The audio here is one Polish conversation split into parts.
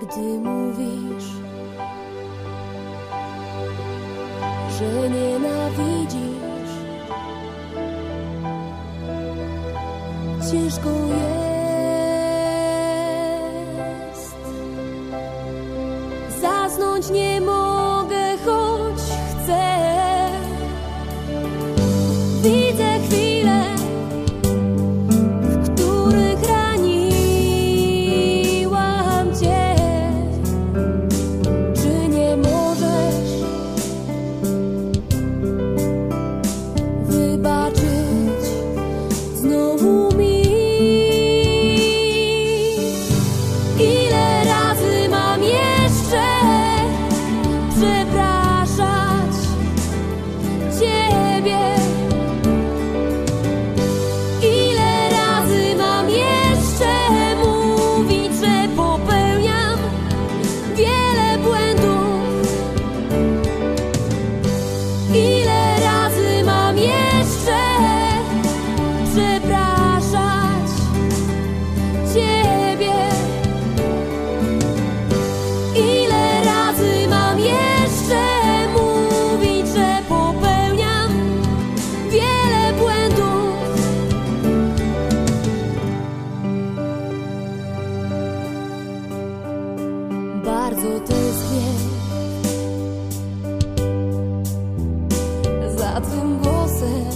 Gdy mówisz, że nienawidzisz, ciężko jest. Zasnąć nie mogę, choć chcę. Widzę chwile, w których raniłam cię. Czy nie możesz wybaczyć znowu mi? Ile razy mam jeszcze przepraszać ciebie? Ile razy mam jeszcze mówić, że popełniam wiele błędów? Ile razy mam jeszcze przepraszać ciebie? Ile razy mam jeszcze mówić, że popełniam wiele błędów? Bardzo tęsknię za twym głosem,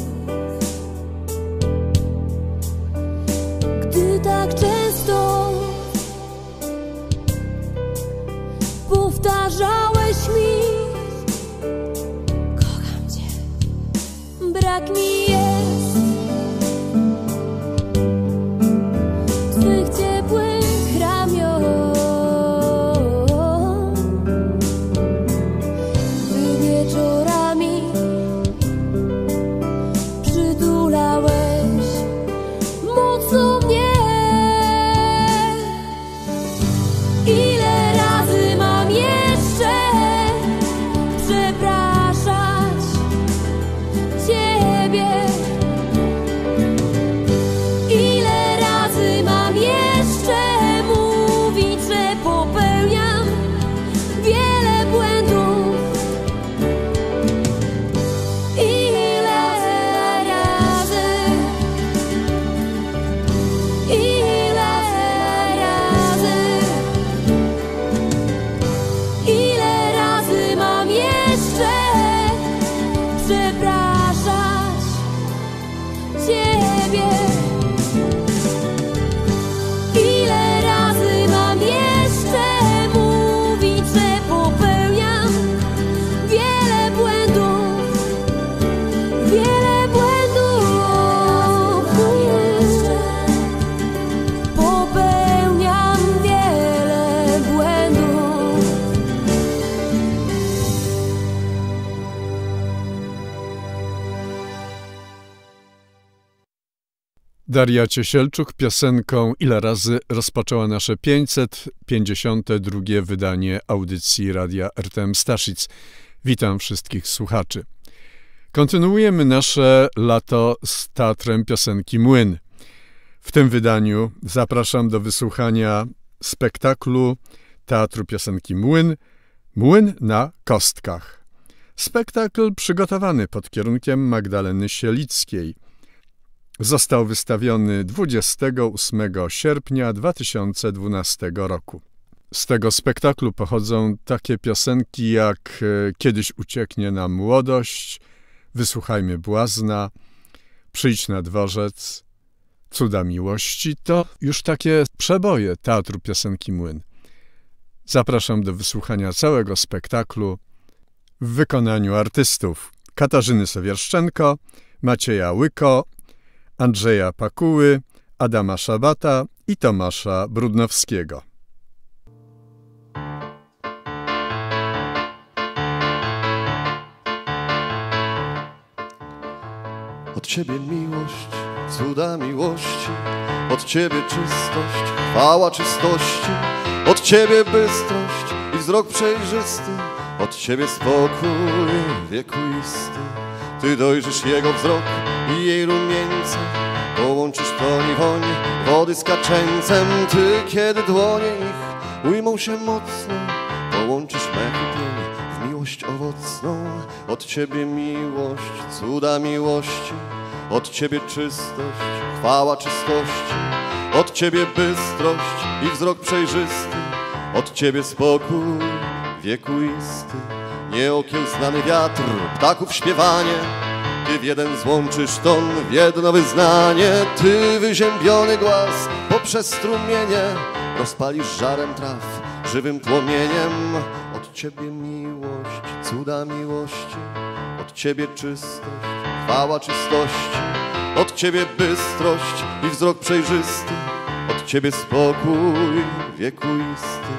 gdy tak często powtarzałeś mi: kocham cię. Brak mi jest twych ciepłych ramion, gdy wieczorami przytulałeś mocno mnie. Ile razy mam jeszcze przepraszać ciebie? Ile razy mam jeszcze mówić, że popełniam wiele błędów? Ile razy? Ile razy? Ile razy mam jeszcze przepraszać ciebie? Ile razy mam jeszcze mówić, że popełniam wiele błędów? Wiele błędów. Popełniam wiele błędów. Daria Ciesielczuk piosenką Ile razy rozpoczęła nasze 552. wydanie audycji Radia RTM Staszic. Witam wszystkich słuchaczy. Kontynuujemy nasze lato z Teatrem Piosenki Młyn. W tym wydaniu zapraszam do wysłuchania spektaklu Teatru Piosenki Młyn Młyn na kostkach. Spektakl przygotowany pod kierunkiem Magdaleny Sielickiej. Został wystawiony 28 sierpnia 2012 roku. Z tego spektaklu pochodzą takie piosenki jak Kiedyś ucieknie nam młodość, Wysłuchajmy błazna, Przyjdź na dworzec, Cuda miłości. To już takie przeboje Teatru Piosenki Młyn. Zapraszam do wysłuchania całego spektaklu w wykonaniu artystów Katarzyny Sowierszczenko, Macieja Łyko, Andrzeja Pakuły, Adama Szabata i Tomasza Brudnowskiego. Od Ciebie miłość, cuda miłości, od Ciebie czystość, chwała czystości, od Ciebie bystrość i wzrok przejrzysty, od Ciebie spokój wiekuisty. Ty dojrzysz Jego wzrok i jej rumieńce, Połączysz toń i woń wody z kaczęcem, ty kiedy dłonie ich ujmą się mocno. Połączysz mech i pień w miłość owocną. Od ciebie miłość, cuda miłości. Od ciebie czystość, chwała czystości. Od ciebie bystrość i wzrok przejrzysty. Od ciebie spokój wiekuisty. Nieokiełznany wiatr, ptaków śpiewanie. Ty w jeden złączysz ton, w jedno wyznanie. Ty wyziębiony głaz poprzez strumienie rozpalisz żarem traw, żywym płomieniem. Od ciebie miłość, cuda miłości. Od ciebie czystość, chwała czystości. Od ciebie bystrość i wzrok przejrzysty. Od ciebie spokój wiekuisty.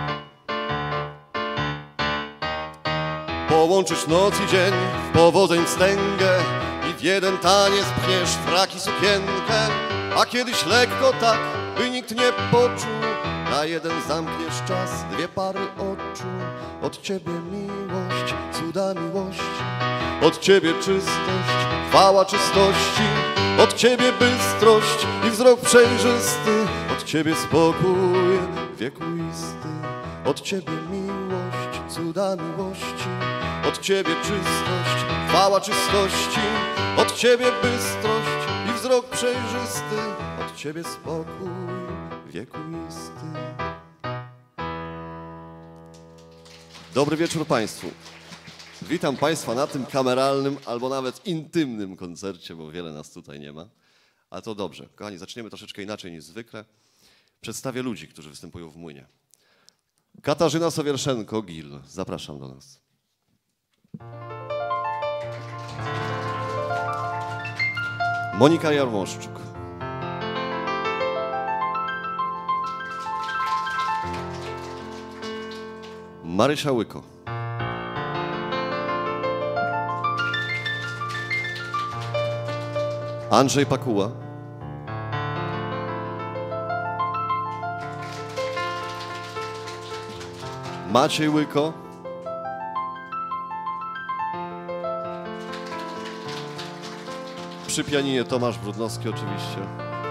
Połączysz noc i dzień w powodzeń wstęgę i w jeden taniec pchniesz frak i sukienkę. A kiedyś lekko tak, by nikt nie poczuł, na jeden zamkniesz czas, dwie pary oczu. Od ciebie miłość, cuda miłości. Od ciebie czystość, chwała czystości. Od ciebie bystrość i wzrok przejrzysty. Od ciebie spokój wiekuisty. Od ciebie miłość, cuda miłości. Od ciebie czystość, chwała czystości. Od ciebie bystrość i wzrok przejrzysty. Od ciebie spokój wiekuisty. Dobry wieczór Państwu. Witam Państwa na tym kameralnym albo nawet intymnym koncercie, bo wiele nas tutaj nie ma. Ale to dobrze. Kochani, zaczniemy troszeczkę inaczej niż zwykle. Przedstawię ludzi, którzy występują w Młynie. Katarzyna Sowierszenko-Gil. Zapraszam do nas. Monika Jarmoszczuk. Marysia Łyko. Andrzej Pakuła. Maciej Łyko. Przy pianinie Tomasz Brudnowski oczywiście.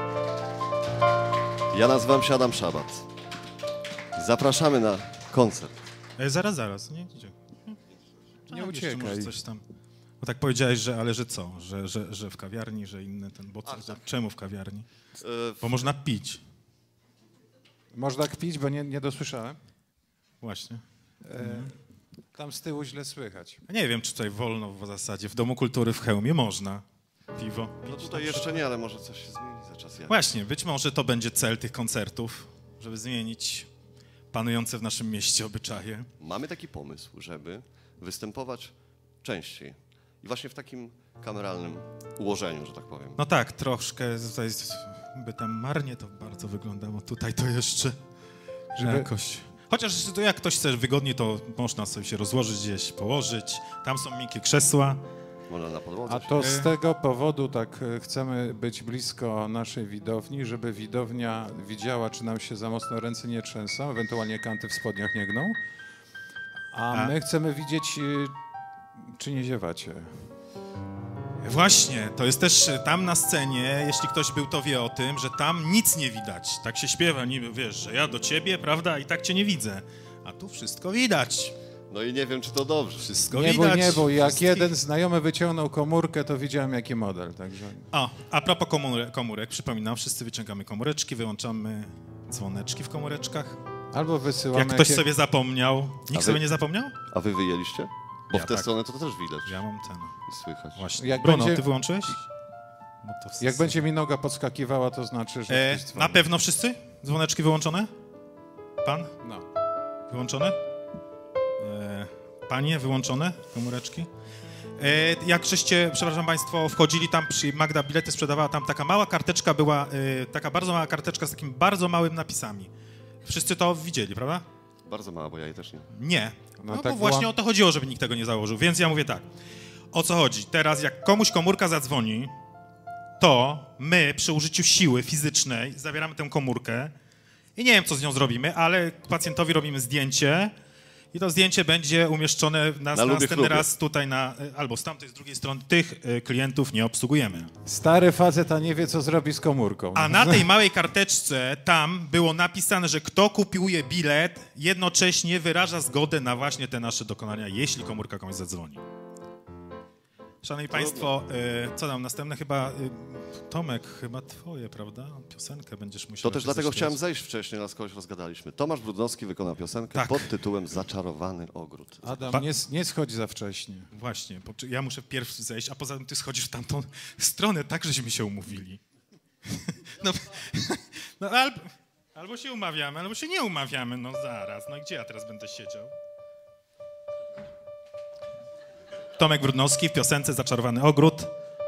Ja nazywam się Adam Szabat. Zapraszamy na koncert. Zaraz. Nie uciekaj. Może coś tam. Bo tak powiedziałeś, że co? Że w kawiarni, że inny ten... Bo tak. Czemu w kawiarni? Bo można pić. Można pić, bo nie dosłyszałem. Właśnie. Tam z tyłu źle słychać. Nie wiem, czy tutaj wolno w zasadzie. W Domu Kultury w Chełmie można piwo pić. No tutaj jeszcze nie, ale może coś się zmieni za czas. Właśnie, być może to będzie cel tych koncertów, żeby zmienić panujące w naszym mieście obyczaje. Mamy taki pomysł, żeby występować częściej. I właśnie w takim kameralnym ułożeniu, że tak powiem. No tak, troszkę tutaj by tam marnie to bardzo wyglądało. Tutaj to jeszcze jakoś... Chociaż jak ktoś chce wygodnie, to można sobie się rozłożyć gdzieś, położyć. Tam są miękkie krzesła. Można na podłodze. A to z tego powodu tak chcemy być blisko naszej widowni, żeby widownia widziała, czy nam się za mocno ręce nie trzęsą, ewentualnie kanty w spodniach nie gną. A my chcemy widzieć, czy nie ziewacie. Właśnie, to jest też tam na scenie, jeśli ktoś był, to wie o tym, że tam nic nie widać. Tak się śpiewa, niby wiesz, że ja do ciebie, prawda, i tak cię nie widzę. A tu wszystko widać. No i nie wiem, czy to dobrze. Wszystko widać. Nie bój, jak jeden znajomy wyciągnął komórkę, to widziałem, jaki model, także... O, a propos komórek, przypominam, wszyscy wyciągamy komóreczki, wyłączamy dzwoneczki w komóreczkach. Albo wysyłamy... Jak ktoś sobie zapomniał. Nikt sobie nie zapomniał? A wy wyjęliście? Bo Ja w tę tak. stronę to też widać. Ja mam ten. I słychać. Właśnie. Jak Bruno, będzie- ty wyłączyłeś? No to Jak będzie mi noga podskakiwała, to znaczy, że... ktoś dzwoni. na pewno wszyscy? Dzwoneczki wyłączone? Pan? No. Wyłączone? Panie, wyłączone? Komóreczki? Jak żeście, przepraszam Państwo, wchodzili tam, Magda bilety sprzedawała, tam taka mała karteczka była, taka bardzo mała karteczka z takimi bardzo małymi napisami. Wszyscy to widzieli, prawda? Bardzo mało, bo ja jej też nie. Nie. No No tak bo właśnie była- o to chodziło, żeby nikt tego nie założył. Więc ja mówię tak. O co chodzi? Teraz jak komuś komórka zadzwoni, to my przy użyciu siły fizycznej zabieramy tę komórkę i nie wiem, co z nią zrobimy, ale pacjentowi robimy zdjęcie I to zdjęcie będzie umieszczone Na następny klubie. raz tutaj albo z tamtej, z drugiej strony. Tych klientów nie obsługujemy. Stary facet, a nie wie, co zrobi z komórką. A na tej małej karteczce tam było napisane, że kto kupuje bilet, jednocześnie wyraża zgodę na właśnie te nasze dokonania, jeśli komórka komuś zadzwoni. Szanowni Państwo, co nam następne? Chyba, Tomek, chyba twoje, prawda? Piosenkę będziesz musiał... To też dlatego zaśpiewać. chciałem zejść wcześniej, nas kogoś rozgadaliśmy. Tomasz Brudnowski wykonał piosenkę Tak. pod tytułem Zaczarowany ogród. Adam, nie schodź za wcześnie. Właśnie, ja muszę pierwszy zejść, a poza tym ty schodzisz w tamtą stronę, tak żeśmy się umówili. No albo się umawiamy, albo się nie umawiamy, no zaraz. No gdzie ja teraz będę siedział? Tomek Brudnowski w piosence Zaczarowany ogród.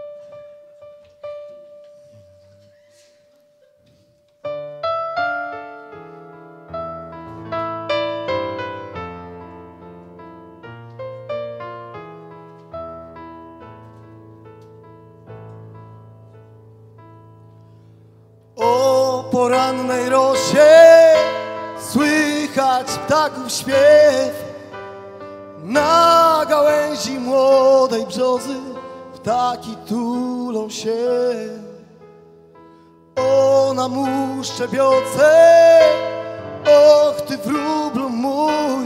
O porannej rosie słychać ptaków śpiew. Na gałęzi młodej brzozy ptaki tulą się. O na mu szczebiotce, och ty wróblu mój.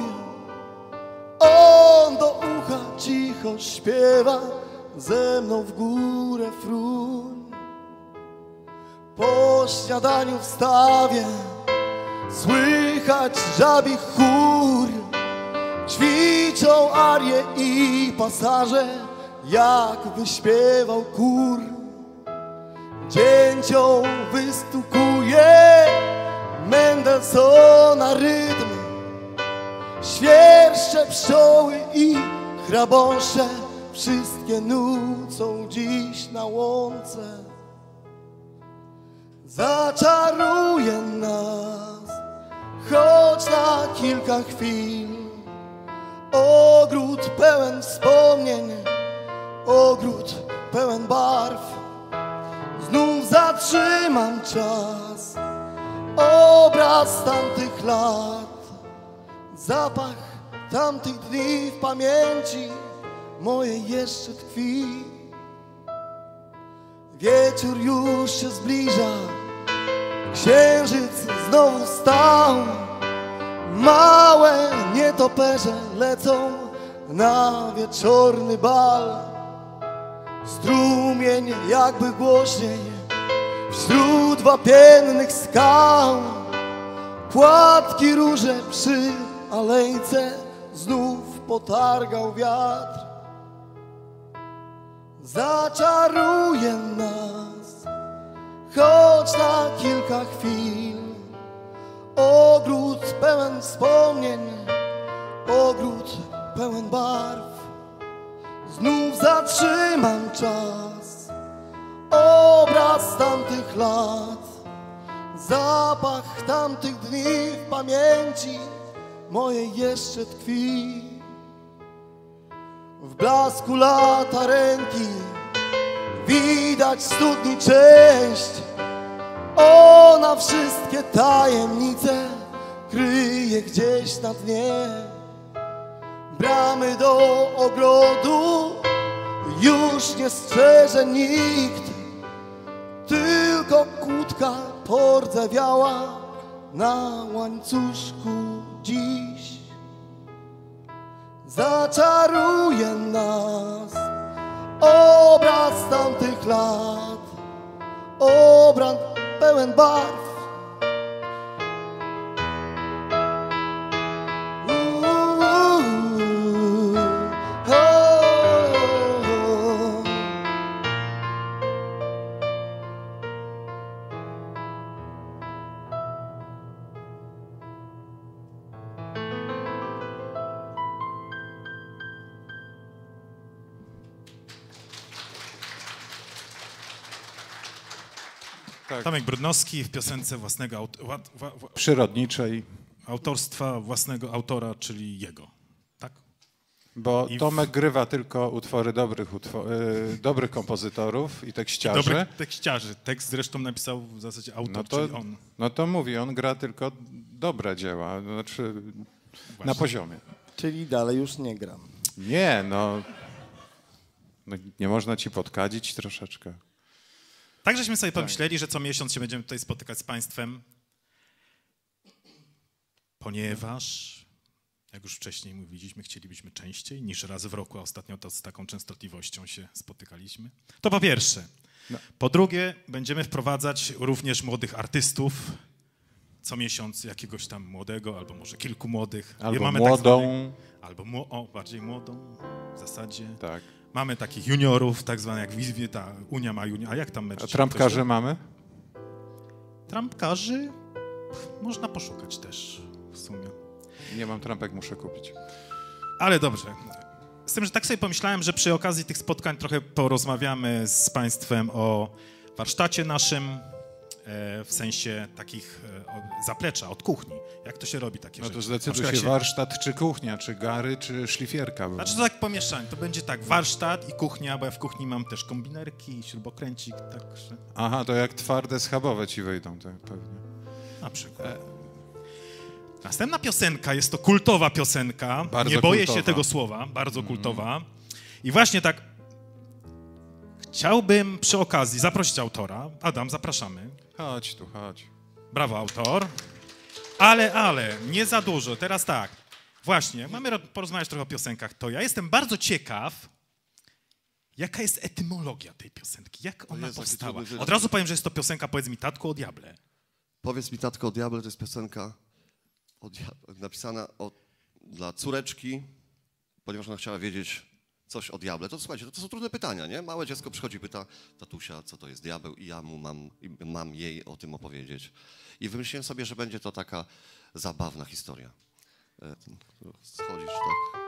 On do ucha cicho śpiewa, ze mną w górę fruń. Po śniadaniu w stawie słychać żabi chór. Ćwiczą arie i pasaże, jak wyśpiewał chór. Dzięcią wystukuje Mendelssohna rytm. Świerszcze pszczoły i chrabąsze wszystkie nucą dziś na łące. Zaczaruje nas, choć na kilka chwil. Ogród pełen wspomnień, ogród pełen barw. Znów zatrzymam czas, obraz tamtych lat. Zapach tamtych dni w pamięci mojej jeszcze tkwi. Wieczór już się zbliża, księżyc znowu wstał. Małe nietoperze lecą na wieczorny bal. Strumień jakby głośniej wśród wapiennych skał. Płatki róże przy alejce znów potargał wiatr. Zaczaruje nas, choć na kilka chwil. Ogród pełen wspomnień, ogród pełen barw. Znów zatrzymam czas, obraz tamtych lat. Zapach tamtych dni w pamięci mojej jeszcze tkwi. W blasku latarenki widać w studni część. Ona wszystkie tajemnice kryje gdzieś na dnie. Bramy do ogrodu już nie strzeże nikt, tylko kłódka pordzewiała na łańcuszku dziś. Zaczaruje nas obraz tamtych lat, obraz pełen barw. Tak. Tomek Brudnowski w piosence własnego Przyrodniczej, autorstwa własnego autora, czyli jego. Tak? bo I Tomek grywa tylko utwory dobrych kompozytorów i tekściarzy. Dobrych tekściarzy. Tekst zresztą napisał w zasadzie autor, czyli on. No to mówi, on gra tylko dobre dzieła, znaczy na poziomie. Czyli dalej już nie gram. Nie, no nie można ci podkadzić troszeczkę. Tak żeśmy sobie pomyśleli, że co miesiąc się będziemy tutaj spotykać z państwem, ponieważ, jak już wcześniej mówiliśmy, chcielibyśmy częściej niż raz w roku, a ostatnio to z taką częstotliwością się spotykaliśmy. To po pierwsze. No. Po drugie, będziemy wprowadzać również młodych artystów, co miesiąc jakiegoś tam młodego, albo może kilku młodych. Albo Mamy młodą. Tak zwanych, albo bardziej młodą w zasadzie. Tak. Mamy takich juniorów, tak zwanych jak Wizwie, ta Unia ma junior. A jak tam będzie? A trampkarzy mamy? Trampkarzy można poszukać też w sumie. Nie mam trampek, muszę kupić. Ale dobrze. Z tym, że tak sobie pomyślałem, że przy okazji tych spotkań trochę porozmawiamy z państwem o warsztacie naszym, w sensie takich zaplecza, od kuchni. Jak to się robi takie No rzeczy? to Na zdecyduj przykład się warsztat, czy kuchnia, czy gary, czy szlifierka. Znaczy to tak pomieszanie. To będzie tak warsztat i kuchnia, bo ja w kuchni mam też kombinerki, śrubokręcik, także Aha, to jak twarde schabowe ci wyjdą, to pewnie. na przykład. Następna piosenka, jest to kultowa piosenka. Bardzo Nie boję kultowa. się tego słowa, bardzo kultowa. I właśnie tak chciałbym przy okazji zaprosić autora. Adam, zapraszamy. Chodź tu, chodź. Brawo, autor. Ale, nie za dużo. Teraz tak. Właśnie, mamy porozmawiać trochę o piosenkach. To ja jestem bardzo ciekaw, jaka jest etymologia tej piosenki. Jak ona jest taki powstała? trudny Od razu powiem, że jest to piosenka Powiedz mi, tatku, o diable. Powiedz mi, tatko, o diable, to jest piosenka napisana dla córeczki, ponieważ ona chciała wiedzieć coś o diable. To słuchajcie, to są trudne pytania, nie? Małe dziecko przychodzi i pyta tatusia, co to jest diabeł, i ja mam jej o tym opowiedzieć. I wymyśliłem sobie, że będzie to taka zabawna historia. Schodzisz, tak?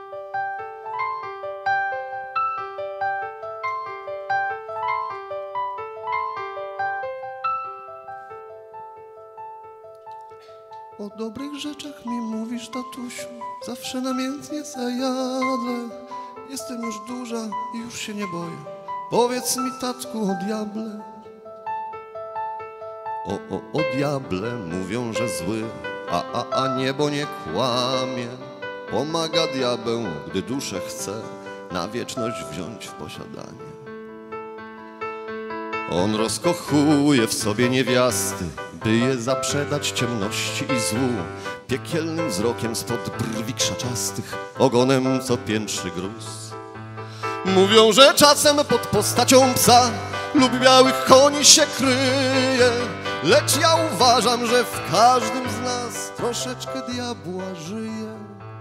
O dobrych rzeczach mi mówisz, tatusiu, zawsze namiętnie zajadę. Jestem już duża i już się nie boję. Powiedz mi, tatku, o diable. O diable mówią, że zły, a niebo nie kłamie. Pomaga diabeł, gdy duszę chce na wieczność wziąć w posiadanie. On rozkochuje w sobie niewiasty, by je zaprzedać ciemności i złu. Piekielnym wzrokiem spod brwi krzaczastych, ogonem co piętrzy gruz. Mówią, że czasem pod postacią psa lub białych koni się kryje, lecz ja uważam, że w każdym z nas troszeczkę diabła żyje.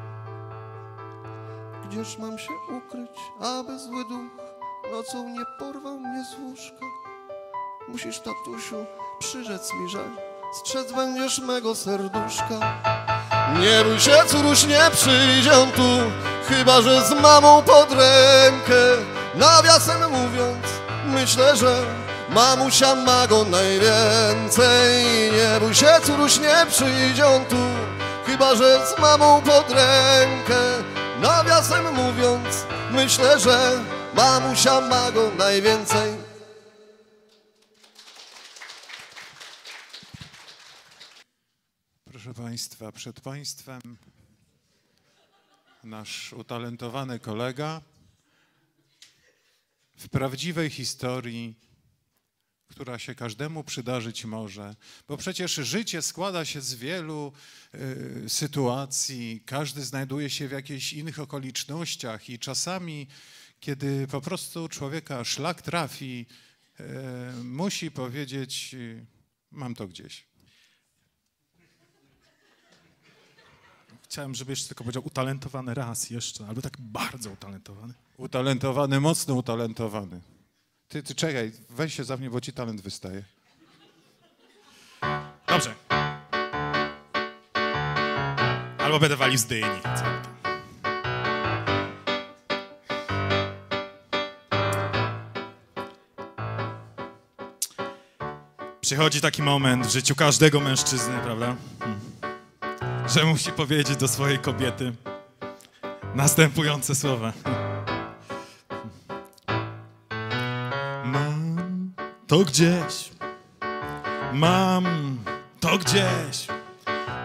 Gdzież mam się ukryć, aby zły duch nocą nie porwał mnie z łóżka? Musisz, tatusiu, przyrzec mi, że strzec będziesz mego serduszka. Nie bój się, córuś, nie przyjdzie on tu, chyba że z mamą pod rękę. Nawiasem mówiąc, myślę, że mamusia ma go najwięcej. Nie bój się, córuś, nie przyjdzie on tu, chyba że z mamą pod rękę. Nawiasem mówiąc, myślę, że mamusia ma go najwięcej. Proszę Państwa, przed Państwem nasz utalentowany kolega w prawdziwej historii, która się każdemu przydarzyć może, bo przecież życie składa się z wielu sytuacji, każdy znajduje się w jakichś innych okolicznościach i czasami, kiedy po prostu człowieka szlak trafi, musi powiedzieć, mam to gdzieś. Chciałem, żebyś tylko powiedział utalentowany raz jeszcze, albo tak bardzo utalentowany. Utalentowany, mocno utalentowany. Ty czekaj, weź się za mnie, bo ci talent wystaje. Dobrze. Albo będę walił z dyni. Co tam? Przychodzi taki moment w życiu każdego mężczyzny, prawda? Że musi powiedzieć do swojej kobiety następujące słowa. Mam to gdzieś, mam to gdzieś,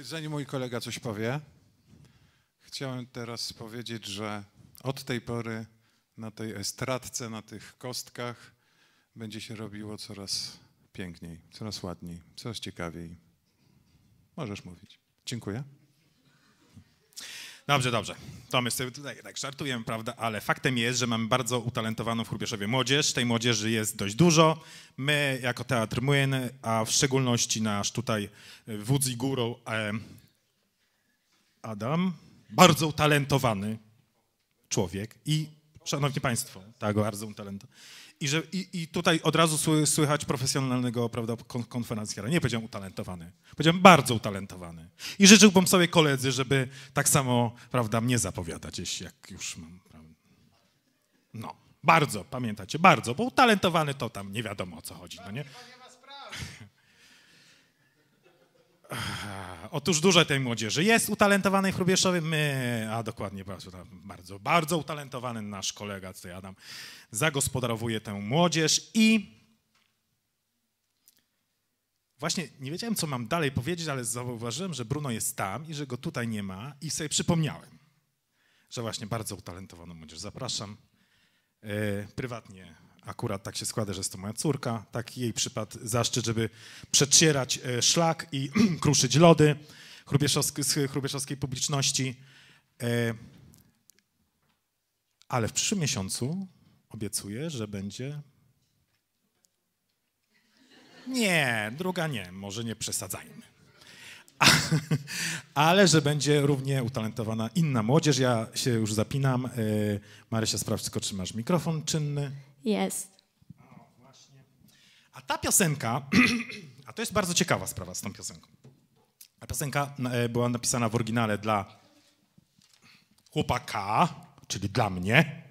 Zanim mój kolega coś powie, chciałem teraz powiedzieć, że od tej pory na tej estradce, na tych kostkach będzie się robiło coraz piękniej, coraz ładniej, coraz ciekawiej. Możesz mówić. Dziękuję. Dobrze, dobrze. To my sobie tutaj tak żartujemy, prawda, ale faktem jest, że mamy bardzo utalentowaną w Hrubieszowie młodzież. Tej młodzieży jest dość dużo. My jako Teatr Młyn, a w szczególności nasz tutaj wódz i górą Adam, bardzo utalentowany człowiek i, szanowni państwo, tak, bardzo utalentowany. I tutaj od razu słychać profesjonalnego, prawda, konferencjera. Nie powiedziałem utalentowany, powiedziałem bardzo utalentowany. I życzyłbym sobie koledzy, żeby tak samo, prawda, mnie zapowiadać, jeśli jak już mam, prawda. No, bardzo, pamiętacie, bardzo, bo utalentowany to tam nie wiadomo o co chodzi, no nie? Otóż dużo tej młodzieży jest utalentowanej w Hrubieszowie. Dokładnie, bardzo, bardzo utalentowany nasz kolega, tutaj Adam, zagospodarowuje tę młodzież i właśnie nie wiedziałem, co mam dalej powiedzieć, ale zauważyłem, że Bruno jest tam i że go tutaj nie ma i sobie przypomniałem, że właśnie bardzo utalentowaną młodzież zapraszam. Prywatnie akurat tak się składa, że jest to moja córka, taki jej przypadł zaszczyt, żeby przecierać szlak i kruszyć lody z hrubieszowskiej publiczności. Ale w przyszłym miesiącu obiecuję, że będzie... Nie, druga nie, może nie przesadzajmy. Ale że będzie równie utalentowana inna młodzież. Ja się już zapinam. Marysia, sprawdź tylko, czy masz mikrofon czynny. Jest. O, właśnie. A ta piosenka, a to jest bardzo ciekawa sprawa z tą piosenką. Ta piosenka była napisana w oryginale dla chłopaka, czyli dla mnie.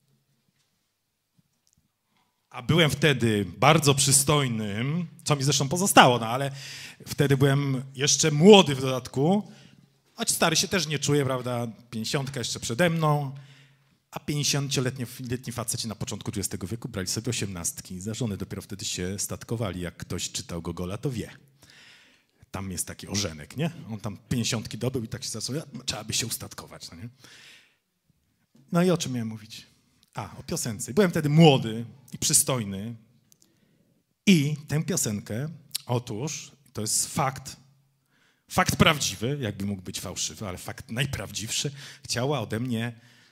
A byłem wtedy bardzo przystojnym, co mi zresztą pozostało, no ale wtedy byłem jeszcze młody w dodatku, choć stary się też nie czuję, prawda, 50 jeszcze przede mną, a 50-letni faceci na początku XX wieku brali sobie 18. Za żony dopiero wtedy się statkowali, jak ktoś czytał Gogola, to wie. Tam jest taki ożenek, nie? On tam 50 dobył i tak się zaczął, trzeba by się ustatkować, no nie? No i o czym miałem mówić? O piosence. Byłem wtedy młody i przystojny i tę piosenkę, otóż, to jest fakt prawdziwy, jakby mógł być fałszywy, ale fakt najprawdziwszy, chciała ode mnie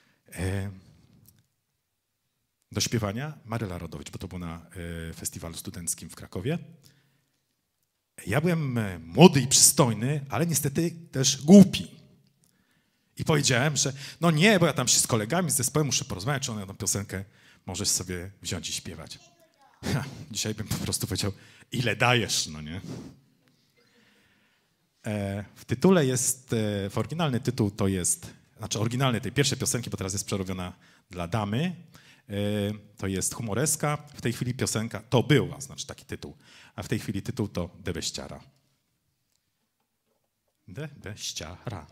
do śpiewania Maryla Rodowicz, bo to było na festiwalu studenckim w Krakowie. Ja byłem młody i przystojny, ale niestety też głupi. I powiedziałem, że no nie, bo ja tam się z kolegami, z zespołem muszę porozmawiać, czy ona tę piosenkę możesz sobie wziąć i śpiewać. Dzisiaj bym po prostu powiedział, ile dajesz, no nie? W tytule jest, oryginalny tytuł to jest, znaczy oryginalny tej pierwszej piosenki, bo teraz jest przerobiona dla damy, to jest humoreska, w tej chwili piosenka, to była, znaczy taki tytuł, a w tej chwili tytuł to Debeściara. Debeściara.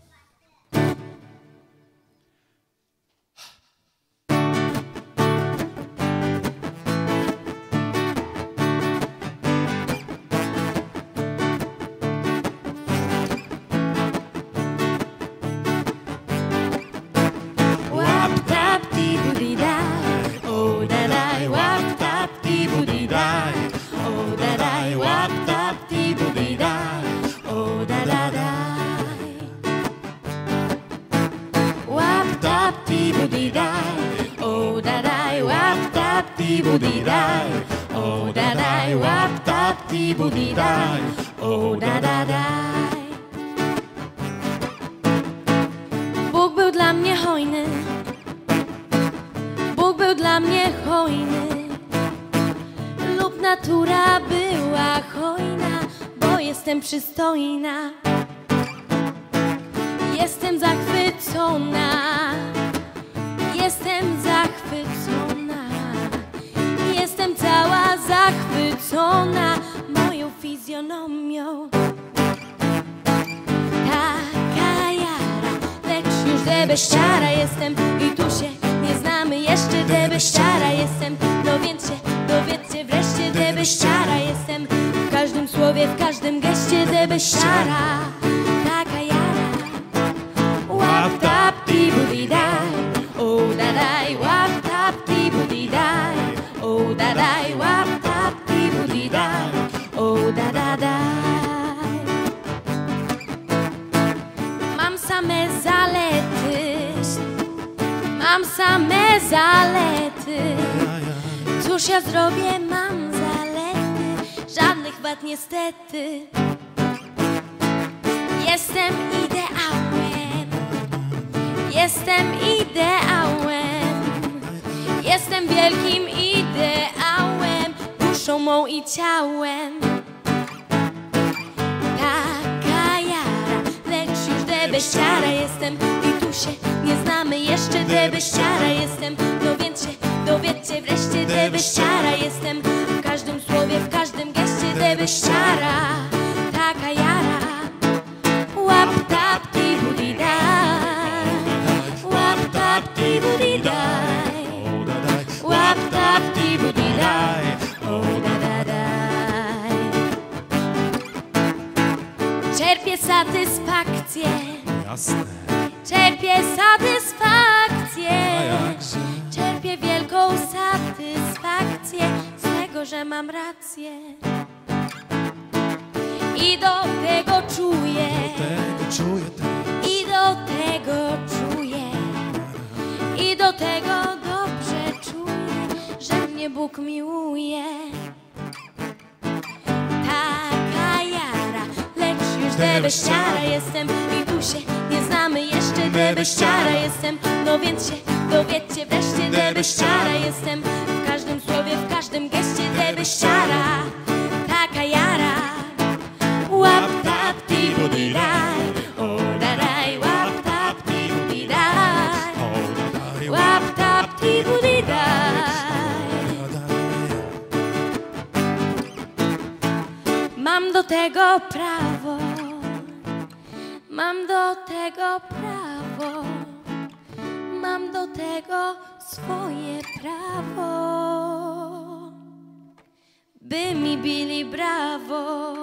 Bóg był dla mnie hojny, Bóg był dla mnie hojny, lub natura była hojna, bo jestem przystojna, jestem zachwycona, jestem zachwycona, jestem cała zachwycona moją fizjonomią. Taka jara, lecz już debeściara jestem i tu się nie znamy jeszcze. Debeściara jestem, dowiedzcie wreszcie, debeściara jestem w każdym słowie, w każdym geście. Debeściara, tak zalety. Cóż ja zrobię, mam zalety, żadnych wad niestety. Jestem ideałem, jestem ideałem, jestem wielkim ideałem, duszą mą i ciałem. Taka jara, lecz już debeściara jestem i tu się nie znamy jeszcze, debeściara jestem. No więc się dowiedzcie wreszcie, debeściara jestem. W każdym słowie, w każdym geście, debeściara. Taka jara. Łap tap ti budi daj, łap tap ti budi daj, łap tap ti budi daj, o da da daj. Czerpię satysfakcję, Jasne. czerpię satysfakcję, A jakże? czerpię wielką satysfakcję z tego, że mam rację. I do tego czuję, i do tego czuję, i do tego dobrze czuję, że mnie Bóg miłuje. Taka jara, lecz już debeściara jestem i tu się nie znamy jeszcze, debeściara jestem. No więc się dowiedzcie wreszcie, debeściara jestem. W każdym słowie, w każdym geście, debeściara. Taka jara. Łap tap ti budi daj, o da daj, łap tap ti budi daj, łap tap ti budi daj. Mam do tego prawo, mam do tego prawo, mam do tego swoje prawo, by mi bili brawo.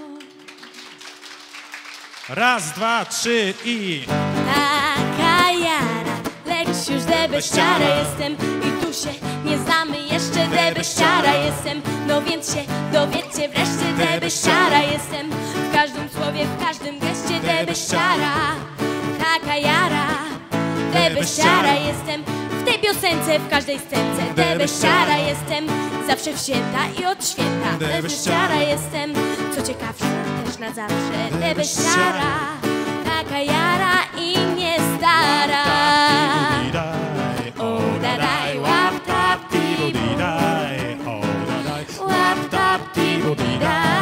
Raz, dwa, trzy i... Taka jara, lecz już debeściara jestem i tu się nie znamy jeszcze, debeściara jestem. No więc się dowiedzcie wreszcie, debeściara jestem. W każdym słowie, w każdym geście, debeściara. Taka jara, debeściara jestem. W tej piosence, w każdej scence, debeściara jestem. Zawsze w święta i od święta, debeściara jestem. Co ciekawsze, też na zawsze, debeściara. Taka jara i nie stara. O da daj, łap tap ti budi daj, łap tap ti budi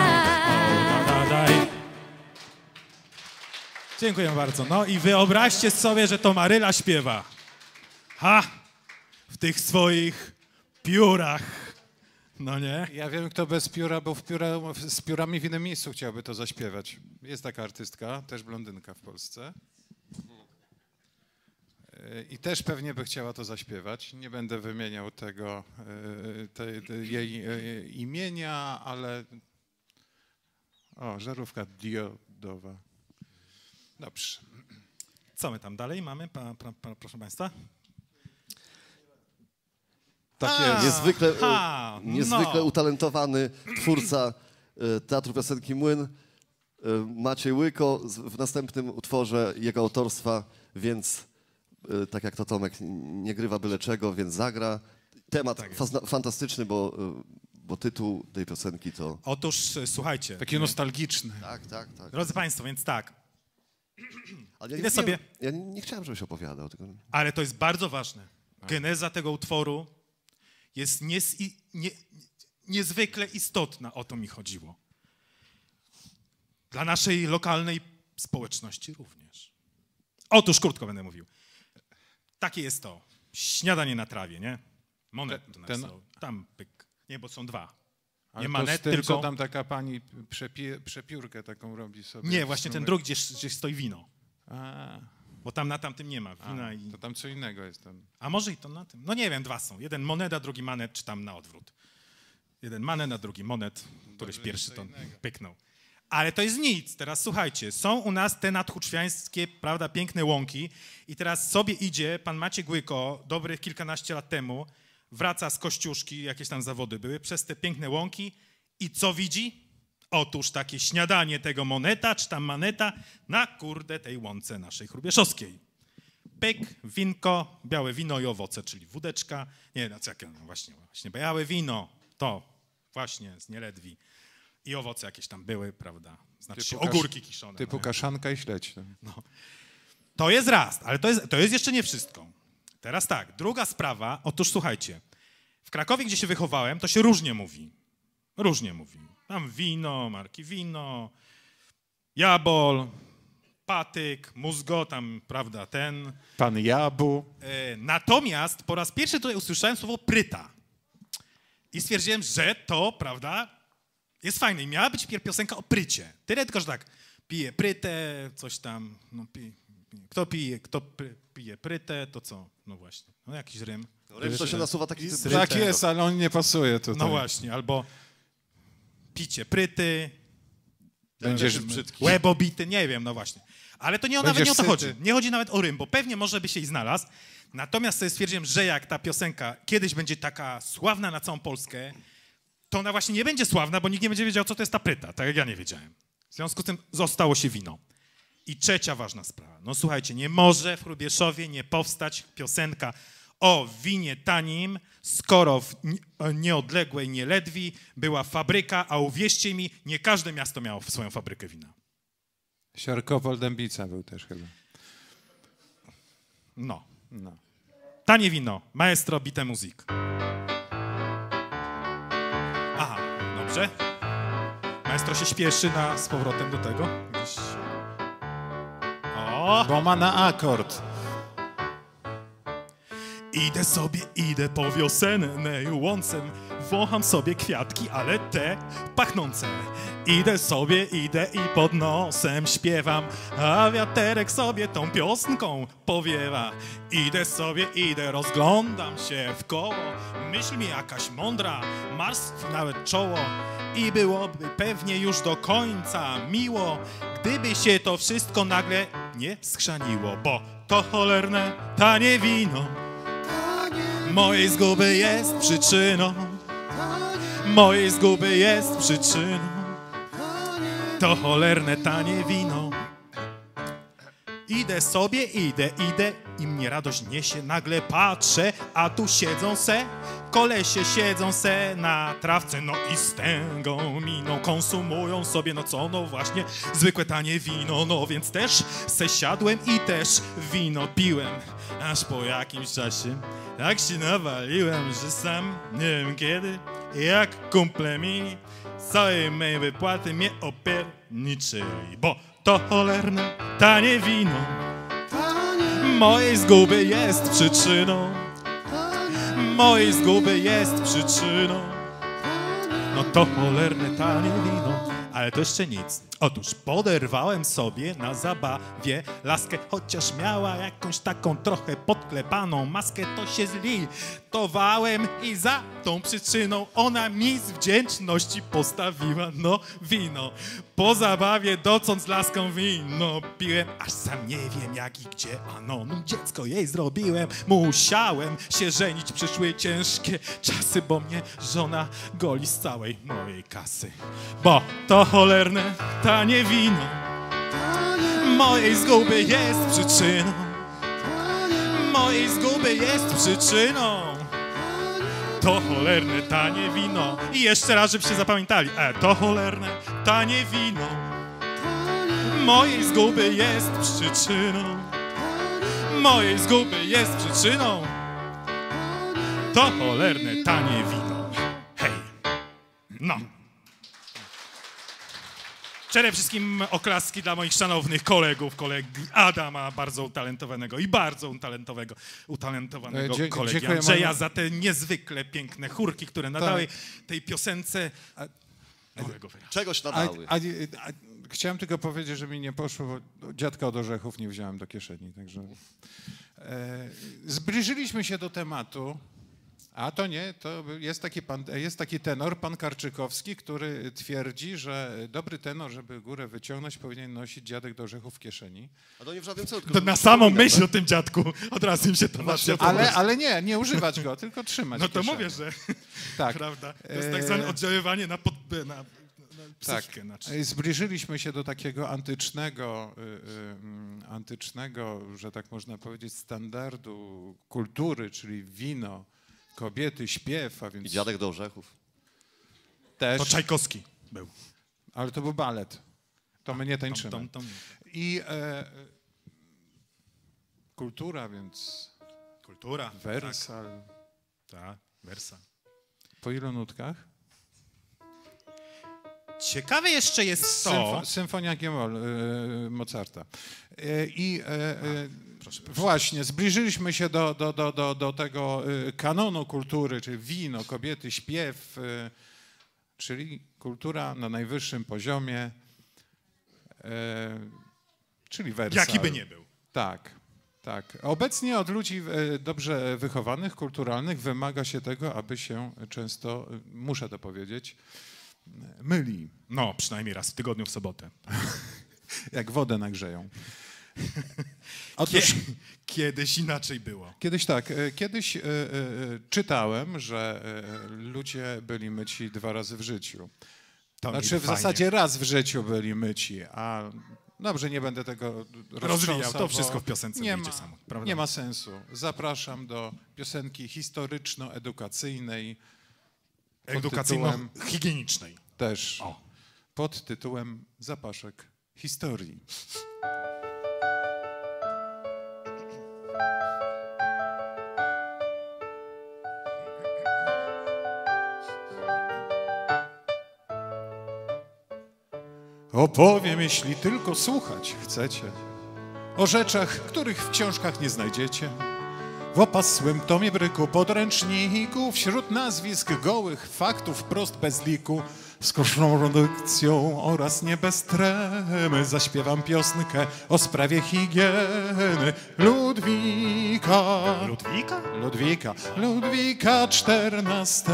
daj. Dziękuję bardzo. No i wyobraźcie sobie, że to Maryla śpiewa. Ha! W tych swoich piórach. No nie? Ja wiem, kto bez pióra, bo z piórami w innym miejscu chciałby to zaśpiewać. Jest taka artystka, też blondynka w Polsce. I też pewnie by chciała to zaśpiewać. Nie będę wymieniał tego, jej imienia, ale... O, żarówka diodowa. Dobrze. Co my tam dalej mamy, proszę państwa? Takie niezwykle no. utalentowany twórca Teatru Piosenki Młyn, Maciej Łyko, w następnym utworze jego autorstwa, więc tak jak to Tomek nie grywa byle czego, więc zagra. Temat Tak fantastyczny, bo tytuł tej piosenki to... Otóż słuchajcie. Taki nostalgiczny. Tak, tak, tak. Drodzy państwo, więc tak. Ale Idę sobie. Ja nie chciałem, żebyś opowiadał. Tylko... Ale to jest bardzo ważne. Geneza tego utworu jest niezwykle istotna, o to mi chodziło. Dla naszej lokalnej społeczności również. Otóż krótko będę mówił. Takie jest to. Śniadanie na trawie, nie? Monet tam pyk. Nie, bo są dwa. Nie manet, tym, tylko... co tam taka pani przepiórkę taką robi sobie. Nie, właśnie ten drugi, gdzie stoi wino. A, Bo tam na tamtym nie ma wina. to tam co innego jest. Tam. A może i to na tym? No nie wiem, dwa są. Jeden moneda, drugi manet, czy tam na odwrót. Jeden manet, a drugi monet. Któryś pierwszy to pyknął. Ale to jest nic. Teraz słuchajcie, są u nas te nadhuczwiańskie, prawda, piękne łąki i teraz sobie idzie pan Maciek Łyko, dobrych kilkanaście lat temu, wraca z Kościuszki, jakieś tam zawody były, przez te piękne łąki i co widzi? Otóż takie śniadanie tego moneta, czy tam maneta na kurde tej łące naszej hrubieszowskiej. pyk, winko, białe wino i owoce, czyli wódeczka, nie, no właśnie, białe wino, to właśnie z Nieledwi i owoce jakieś tam były, prawda, znaczy się ogórki kiszone. Typu kaszanka i śledź. No. To jest raz, ale to jest jeszcze nie wszystko. Teraz tak, druga sprawa, otóż słuchajcie, w Krakowie, gdzie się wychowałem, to się różnie mówi. Różnie mówi. Tam wino, marki wino, Jabol, Patyk, Mózgo, tam, prawda, ten. Pan Jabu. Natomiast po raz pierwszy tutaj usłyszałem słowo pryta. I stwierdziłem, że to, prawda, jest fajne. I miała być piosenka o prycie. Tyle tylko, że tak, pije prytę, coś tam, no kto pije prytę, to co? No właśnie, no jakiś rym. To się nasuwa taki... Tak jest, ale on nie pasuje tutaj. No właśnie, albo picie pryty, Będziesz brzydki. łebobity, nie wiem, no właśnie. Ale to nawet nie o to syty. chodzi. Nie chodzi nawet o rym, bo pewnie może by się i znalazł. Natomiast sobie stwierdziłem, że jak ta piosenka kiedyś będzie taka sławna na całą Polskę, to ona właśnie nie będzie sławna, bo nikt nie będzie wiedział, co to jest ta pryta, tak jak ja nie wiedziałem. W związku z tym zostało się wino. I trzecia ważna sprawa. No słuchajcie, nie może w Hrubieszowie nie powstać piosenka o winie tanim, skoro w nieodległej Nieledwi była fabryka, a uwierzcie mi, nie każde miasto miało swoją fabrykę wina. Siarkowol Dębica był też chyba. No. No. Tanie wino, maestro bite muzyk. Aha, dobrze. Maestro się śpieszy z powrotem do tego. O! Bo ma na akord. Idę po wiosennej łące, wącham sobie kwiatki, ale te pachnące. Idę i pod nosem śpiewam, a wiaterek sobie tą piosenką powiewa. Idę, rozglądam się w koło, myśl mi jakaś mądra, marstwi nawet czoło. I byłoby pewnie już do końca miło, gdyby się to wszystko nagle nie skrzaniło, bo to cholerne tanie wino mojej zguby jest przyczyną. Mojej zguby jest przyczyną. To cholerne tanie wino. Idę sobie, idę i mnie radość niesie. Nagle patrzę, a tu siedzą kolesie siedzą na trawce. No i z tęgą miną konsumują sobie, no co, no właśnie zwykłe tanie wino. No więc też siadłem i też wino piłem. Aż po jakimś czasie tak się nawaliłem, że sam nie wiem kiedy, jak kumple mi całej mej wypłaty mnie opierniczyli. Bo to cholerne tanie wino mojej zguby jest przyczyną. Mojej zguby jest przyczyną. No to cholerne tanie wino. Ale to jeszcze nic. Otóż poderwałem sobie na zabawie laskę, chociaż miała jakąś taką trochę podklepaną maskę, to się zlitowałem i za tą przyczyną ona mi z wdzięczności postawiła no wino. Po zabawie docąd z laską wino piłem, aż sam nie wiem jak i gdzie, no dziecko jej zrobiłem. Musiałem się żenić, przyszły ciężkie czasy, bo mnie żona goli z całej mojej kasy. Bo to cholerne tanie wino mojej zguby jest przyczyną. Mojej zguby jest przyczyną. To cholerne tanie wino. I jeszcze raz, żebyście zapamiętali. To cholerne tanie wino mojej zguby jest przyczyną. Mojej zguby jest przyczyną. To cholerne tanie wino. Hej. No. Przede wszystkim oklaski dla moich szanownych kolegów, kolegi Adama, bardzo utalentowanego i bardzo utalentowanego kolegi Andrzeja za te niezwykle piękne chórki, które nadały tej piosence Czegoś nadały. Chciałem tylko powiedzieć, że mi nie poszło, bo dziadka od orzechów nie wziąłem do kieszeni, także zbliżyliśmy się do tematu. A to nie, to jest taki tenor, pan Karczykowski, który twierdzi, że dobry tenor, żeby górę wyciągnąć, powinien nosić dziadek do orzechów w kieszeni. A to nie w żadnym celu. To na samą myśl o tym dziadku od razu im się to nasze. Ale nie używać go, tylko trzymać. No to mówię, że tak. prawda. To jest tak zwane oddziaływanie psychikę. Tak. Zbliżyliśmy się do takiego antycznego, że tak można powiedzieć, standardu kultury, czyli wino, kobiety, śpiew, a więc... I Dziadek do orzechów. Też. To Czajkowski był. Ale to był balet. To my nie tańczymy. I kultura, więc... Kultura. Wersal. Tak, Wersal. Po ilu nutkach? Ciekawe jeszcze jest to... Symfonia G-moll Mozarta. Proszę. Właśnie, zbliżyliśmy się do tego kanonu kultury, czyli wino, kobiety, śpiew, czyli kultura na najwyższym poziomie, czyli wersal. Jaki by nie był. Tak, tak. Obecnie od ludzi dobrze wychowanych, kulturalnych wymaga się tego, aby się często, muszę to powiedzieć, myli. No, przynajmniej raz w tygodniu w sobotę. Jak wodę nagrzeją. Kiedyś inaczej było. Kiedyś tak. Kiedyś czytałem, że ludzie byli myci 2 razy w życiu. Znaczy w zasadzie raz w życiu byli myci, a dobrze, nie będę tego rozwijał. To wszystko w piosence nie wyjdzie ma, samo. Prawda? Nie ma sensu. Zapraszam do piosenki historyczno-edukacyjnej. Edukacyjno-higienicznej. Też. Pod tytułem Zapaszek historii. Opowiem, jeśli tylko słuchać chcecie, o rzeczach, których w książkach nie znajdziecie. W opasłym tomie bryku podręczniku, wśród nazwisk gołych faktów wprost bez liku, z koszną redukcją oraz nie bez tremy zaśpiewam piosenkę o sprawie higieny Ludwika XIV.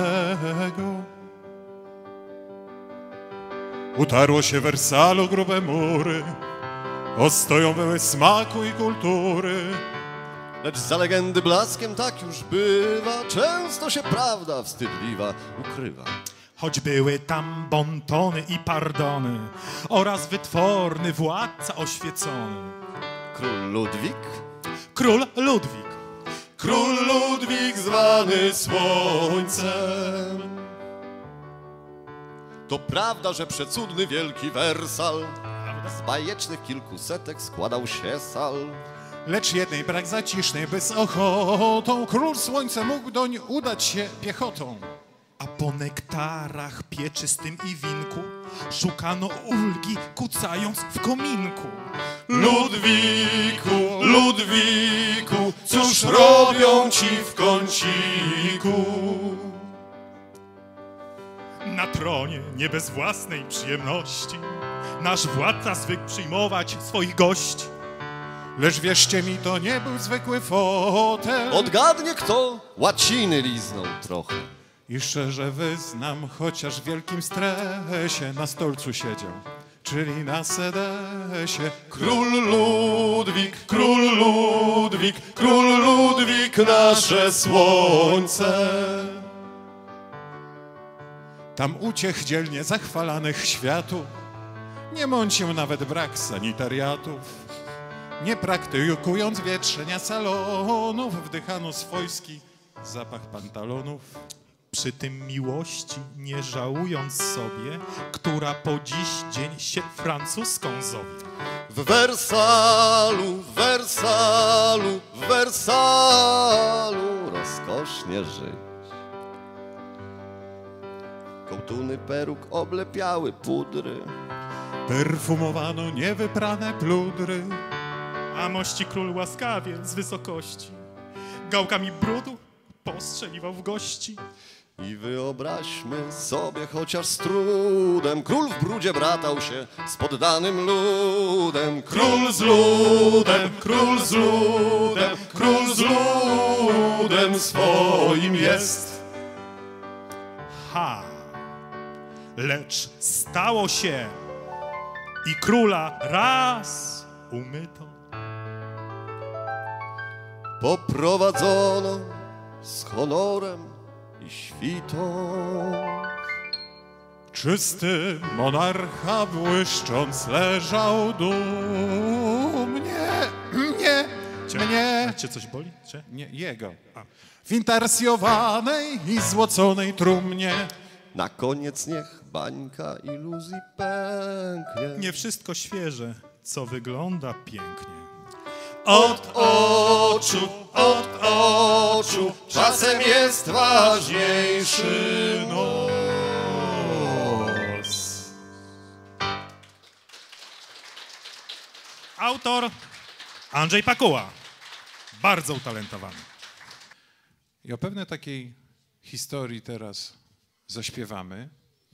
Utarło się w Wersalu grube mury, ostoją były smaku i kultury. Lecz za legendy blaskiem tak już bywa, często się prawda wstydliwa ukrywa. Choć były tam bontony i pardony oraz wytworny władca oświecony. Król Ludwik? Król Ludwik. Król Ludwik zwany Słońcem. To prawda, że przecudny wielki Wersal z bajecznych kilkusetek składał się sal. Lecz jednej brak zacisznej, by z ochotą król Słońca mógł doń udać się piechotą. A po nektarach pieczystym i winku szukano ulgi, kucając w kominku. Ludwiku, cóż robią ci w kąciku? Na tronie, nie bez własnej przyjemności, nasz władca zwykł przyjmować swoich gości. Lecz wierzcie mi, to nie był zwykły fotel. Odgadnie kto łaciny liznął trochę. I szczerze wyznam, chociaż w wielkim stresie na stolcu siedział, czyli na sedesie. Król Ludwik, nasze słońce. Tam uciech dzielnie zachwalanych światów, nie mącił nawet brak sanitariatów. Nie praktykując wietrzenia salonów, wdychano swojski zapach pantalonów. Przy tym miłości nie żałując sobie, która po dziś dzień się francuską zowie. W Wersalu rozkosznie żyć. Kołtuny peruk oblepiały pudry. Perfumowano niewyprane pludry. A mości król łaskawie z wysokości gałkami brudu postrzeliwał w gości. I wyobraźmy sobie chociaż z trudem, król w brudzie bratał się z poddanym ludem. Król z ludem swoim jest. Lecz stało się i króla raz umyto. Poprowadzono z honorem i świtą. Czysty monarcha błyszcząc leżał dumnie. Mnie. Cię coś boli? Cię? Nie, jego. W intarsjowanej i złoconej trumnie. Na koniec niech bańka iluzji pęknie. Nie wszystko świeże, co wygląda pięknie. Od oczu, czasem jest ważniejszy nos. Autor Andrzej Pakuła. Bardzo utalentowany. I o pewnej takiej historii teraz zaśpiewamy.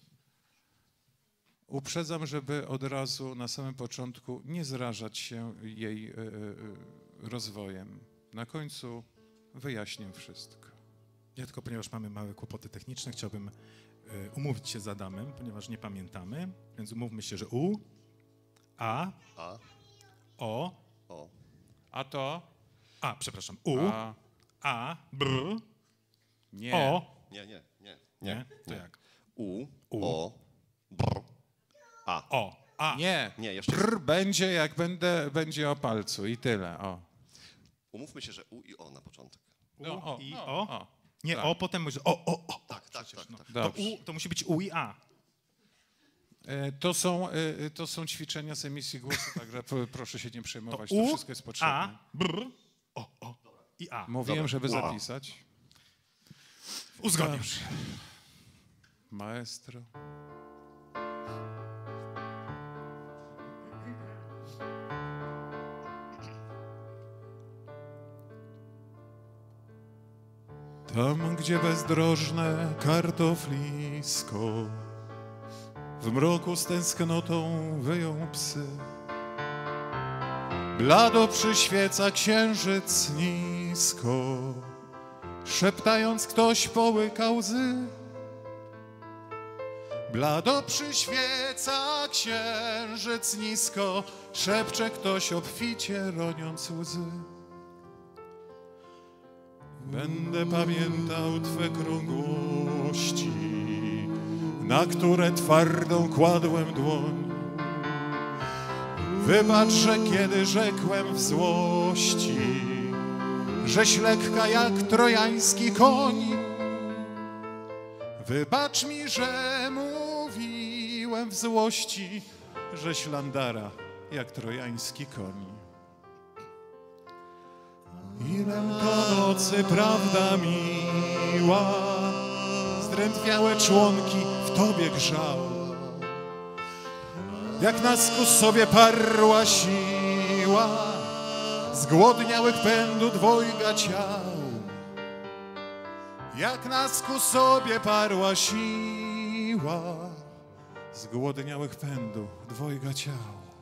Uprzedzam, żeby od razu na samym początku nie zrażać się jej rozwojem. Na końcu wyjaśnię wszystko. Ja tylko, ponieważ mamy małe kłopoty techniczne, chciałbym umówić się z Adamem, ponieważ nie pamiętamy, więc umówmy się, że U, A, O, A to? A, przepraszam, U, A, Br, Nie. O. Nie? To jak? U, O, Br, A. O, A. Nie. Nie, jeszcze Brr będzie, jak będzie o palcu i tyle. O. Umówmy się, że U i O na początek. U No, i O. Nie, tak. O, potem mówisz o. Tak. To, Dobrze. to musi być U i A. To są ćwiczenia z emisji głosu, także proszę się nie przejmować, To to U, wszystko jest potrzebne. A, Br, O i A. Mówiłem, żeby U, A. zapisać. Uzgodnisz. Maestro. Tam, gdzie bezdrożne kartoflisko w mroku z tęsknotą wyją psy, blado przyświeca księżyc nisko, szeptając ktoś połyka łzy. Blado przyświeca księżyc nisko, szepcze ktoś obficie roniąc łzy. Będę pamiętał Twe krągłości, na które twardą kładłem dłoń. Wybacz, że kiedy rzekłem w złości, żeś lekka jak trojański koń. Wybacz mi, że mówiłem w złości, żeś landara jak trojański koń. Ilem to nocy prawda miła, zdrętwiałe członki w Tobie grzał. Jak nas ku sobie parła siła, zgłodniałych pędu dwojga ciał. Jak nas ku sobie parła siła, zgłodniałych pędu dwojga ciał.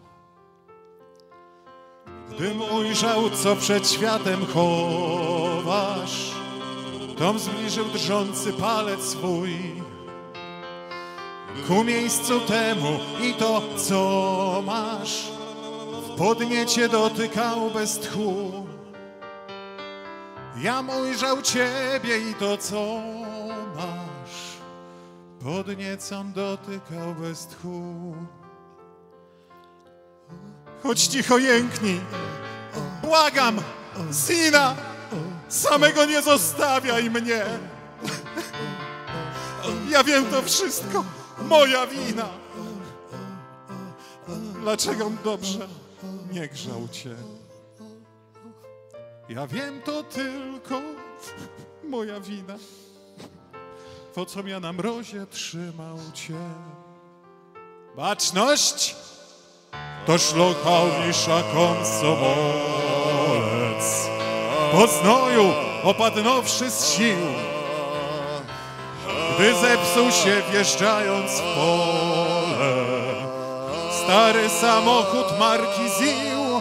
Gdym ujrzał, co przed światem chowasz, tom zbliżył drżący palec swój ku miejscu temu i to, co masz, w podniecie dotykał bez tchu. Jam ujrzał Ciebie i to, co masz, podniecą dotykał bez tchu. Chodź cicho jęknij, błagam, Zina, samego nie zostawiaj mnie. Ja wiem to wszystko, moja wina. Dlaczego on dobrze nie grzał Cię? Ja wiem to tylko moja wina. Po co ja na mrozie trzymał Cię? Baczność! To szlokałnisza komsomolec, po znoju opadnąwszy z sił, gdy zepsuł się wjeżdżając w pole stary samochód marki ZIL.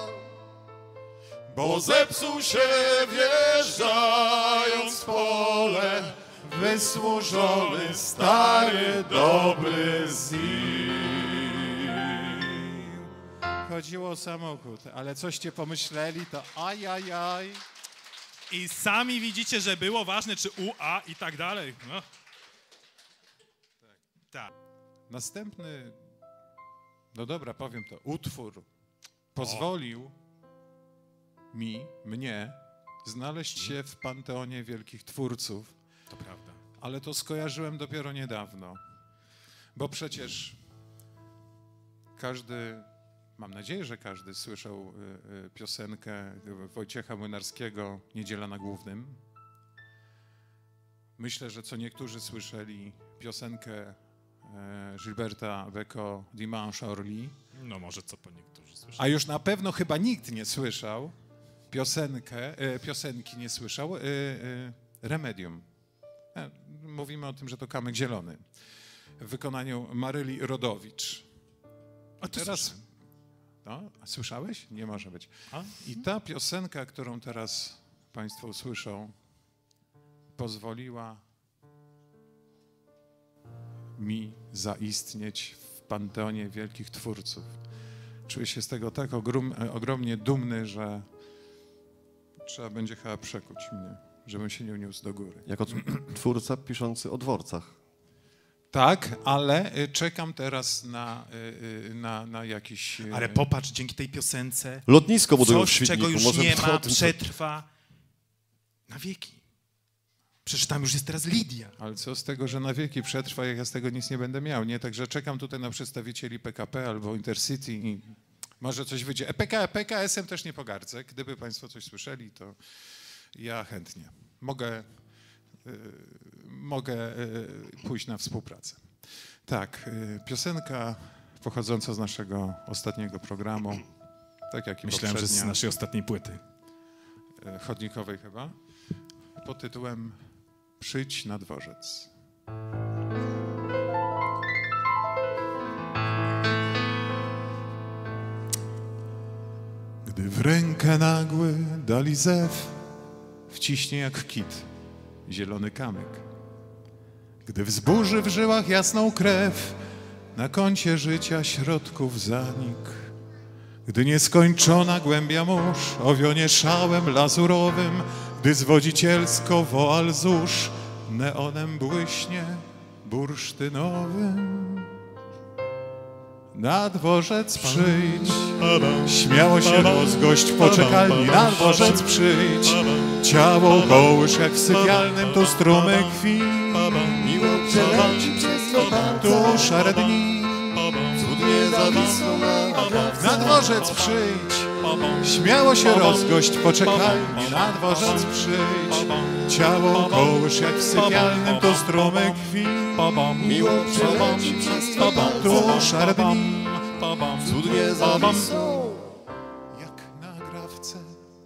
Bo zepsuł się wjeżdżając w pole wysłużony stary dobry ZIL. Chodziło o samochód, ale coście pomyśleli, to ajajaj. I sami widzicie, że było ważne, czy U, A i tak dalej. No. Tak. Następny, no dobra, powiem to, utwór pozwolił mnie znaleźć się w panteonie wielkich twórców. To prawda. Ale to skojarzyłem dopiero niedawno, bo przecież każdy, mam nadzieję, że każdy słyszał piosenkę Wojciecha Młynarskiego „Niedziela na Głównym”. Myślę, że co niektórzy słyszeli piosenkę Gilberta Bécaud „Dimanche Orly”. No może co po niektórzy słyszeli. A już na pewno chyba nikt nie słyszał piosenki nie słyszał Remedium. Mówimy o tym, że to Kamyk Zielony w wykonaniu Maryli Rodowicz. A teraz, no, a słyszałeś? Nie może być. I ta piosenka, którą teraz Państwo usłyszą, pozwoliła mi zaistnieć w panteonie wielkich twórców. Czuję się z tego tak ogromnie dumny, że trzeba będzie chyba przekuć mnie, żebym się nie uniósł do góry. Jako twórca piszący o dworcach. Tak, ale czekam teraz na jakiś... Ale popatrz, dzięki tej piosence Lotnisko budują w coś, Świdniku. czego już Może nie ma, o tym przetrwa na wieki. Przecież tam już jest teraz Lidia. Ale co z tego, że na wieki przetrwa, jak ja z tego nic nie będę miał, nie? Także czekam tutaj na przedstawicieli PKP albo Intercity i może coś wyjdzie. PKS-em też nie pogardzę. Gdyby Państwo coś słyszeli, to ja chętnie. Mogę pójść na współpracę. Tak, piosenka pochodząca z naszego ostatniego programu, tak jak i Myślałem, że z poprzednia, naszej ostatniej płyty. chodnikowej chyba, pod tytułem „Przyjdź na dworzec”. Gdy w rękę nagły dali zew, wciśnie jak kit zielony kamyk. Gdy wzburzy w żyłach jasną krew, na koncie życia środków zanik. Gdy nieskończona głębia mórz owionie szałem lazurowym, gdy zwodzicielsko woal zórz neonem błyśnie bursztynowym. Na dworzec przyjdź, śmiało się rozgość w poczekalni. Na dworzec przyjdź, ciało kołysz jak w sypialnym, tu strumyk krwi. Miło przeleci przez Tu szare dni, cudnie zawisną na dworzec przyjdź, śmiało się rozgość w poczekalni. Na dworzec przyjdź, ciało kołysz jak w sypialnym, tu strumyk krwi. Miło przeleci przez Tu szare dni, cudnie zawisną. jak na grawce,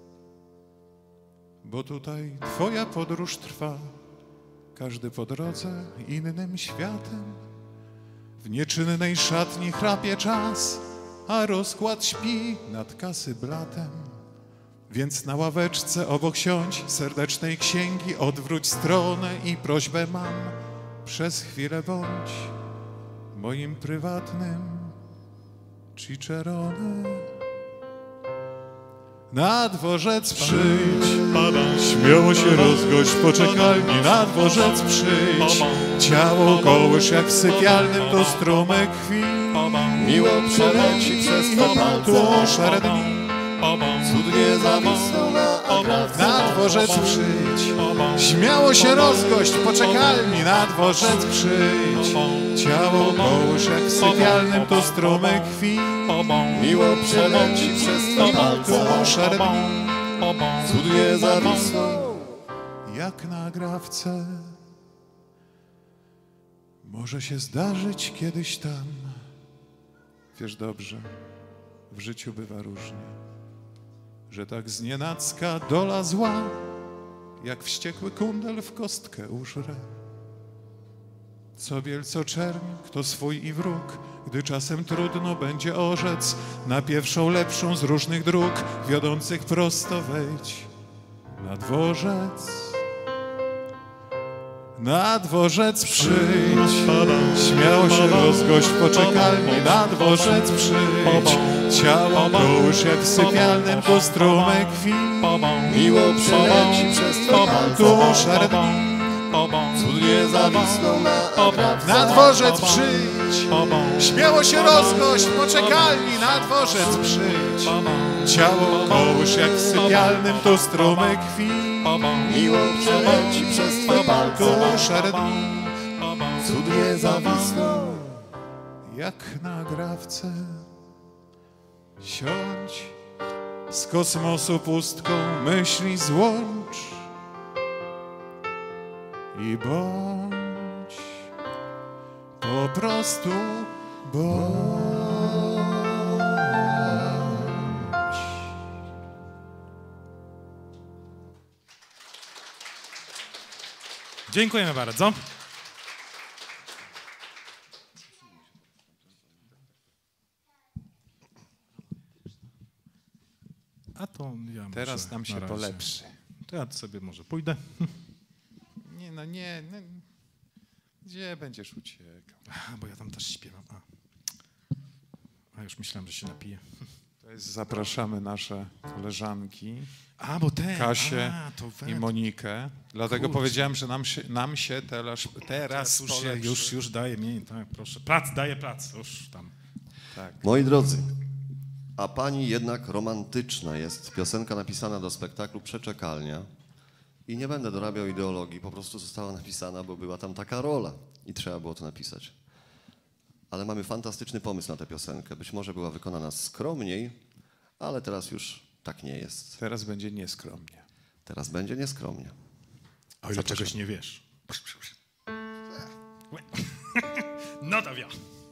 bo tutaj twoja podróż trwa, każdy po drodze innym światem. W nieczynnej szatni chrapie czas, a rozkład śpi nad kasyblatem. Więc na ławeczce obok siądź, serdecznej księgi odwróć stronę i prośbę mam, przez chwilę bądź moim prywatnym Cicerone. Na dworzec przyjdź, śmiało się rozgość w poczekalni. Na dworzec przyjdź, ciało kołysz jak w sypialnym, to strumyk krwi. Miło przeleci przez twe palce, Tu szare dni, cudnie zawisną na agrawce. na dworzec przyjdź, śmiało się rozgość w poczekalni. Na dworzec przyjdź, ciało kołysz jak w sypialnym, to strumyk krwi. Miło przeleci przez twe palce, Tu szare dni, cudnie zawisną. jak na grawce. Może się zdarzyć kiedyś tam, wiesz dobrze, w życiu bywa różnie, że tak znienacka dola zła, jak wściekły kundel w kostkę użre. Co biel, co czerń, kto swój i wróg, gdy czasem trudno będzie orzec, na pierwszą lepszą z różnych dróg, wiodących prosto wejdź na dworzec. Na dworzec przyjdź, śmiało się rozgość w poczekalni. Na dworzec przyjdź, ciało kołysz jak w sypialnym, tu strumyk krwi. Miło przeleci przez twe palce, Tu szare dni, cudnie zawisną na agrawce. Na dworzec przyjdź, śmiało się rozgość, poczekalni, na dworzec przyjdź. Ciało kołysz jak w sypialnym, tu strumyk krwi. Miło przeleci przez twe palce, szare dni, cudnie zawisną. jak na agrawce. Siądź, z kosmosu pustką myśli złącz i bądź, po prostu bądź. Dziękujemy bardzo. A to ja Teraz może nam się na razie. polepszy. To ja sobie może pójdę. Nie, no nie, no. Gdzie będziesz uciekał? A, bo ja tam też śpiewam. A już myślałem, że się napiję. To jest, zapraszamy nasze koleżanki, A, bo te. Kasię to i Monikę. Dlatego Kurczę. powiedziałem, że nam się teraz już daje mi, tak, proszę. Daję plac, już tam. Tak. Moi drodzy, a pani jednak romantyczna jest. Piosenka napisana do spektaklu Przeczekalnia. I nie będę dorabiał ideologii, po prostu została napisana, bo była tam taka rola i trzeba było to napisać. Ale mamy fantastyczny pomysł na tę piosenkę. Być może była wykonana skromniej, ale teraz już tak nie jest. Teraz będzie nieskromnie. Teraz będzie nieskromnie. O ile czegoś nie wiesz. No to wiem.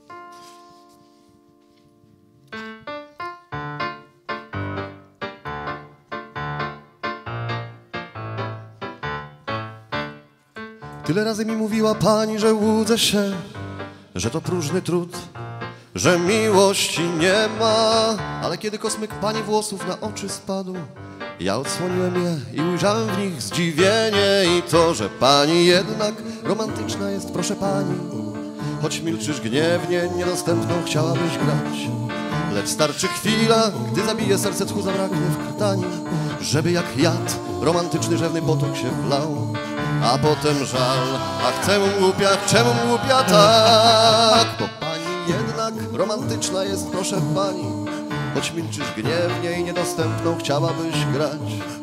Tyle razy mi mówiła pani, że łudzę się, że to próżny trud, że miłości nie ma. Ale kiedy kosmyk pani włosów na oczy spadł, ja odsłoniłem je i ujrzałem w nich zdziwienie i to, że pani jednak romantyczna jest, proszę pani. Choć milczysz gniewnie, niedostępną chciałabyś grać. Lecz starczy chwila, gdy zabije serce, tchu zabraknie w krtani, żeby jak jad romantyczny rzewny potok się wlał. A potem żal, ach czemu głupia tak? Bo pani jednak romantyczna jest, proszę pani. Choć milczysz gniewnie i niedostępną chciałabyś grać.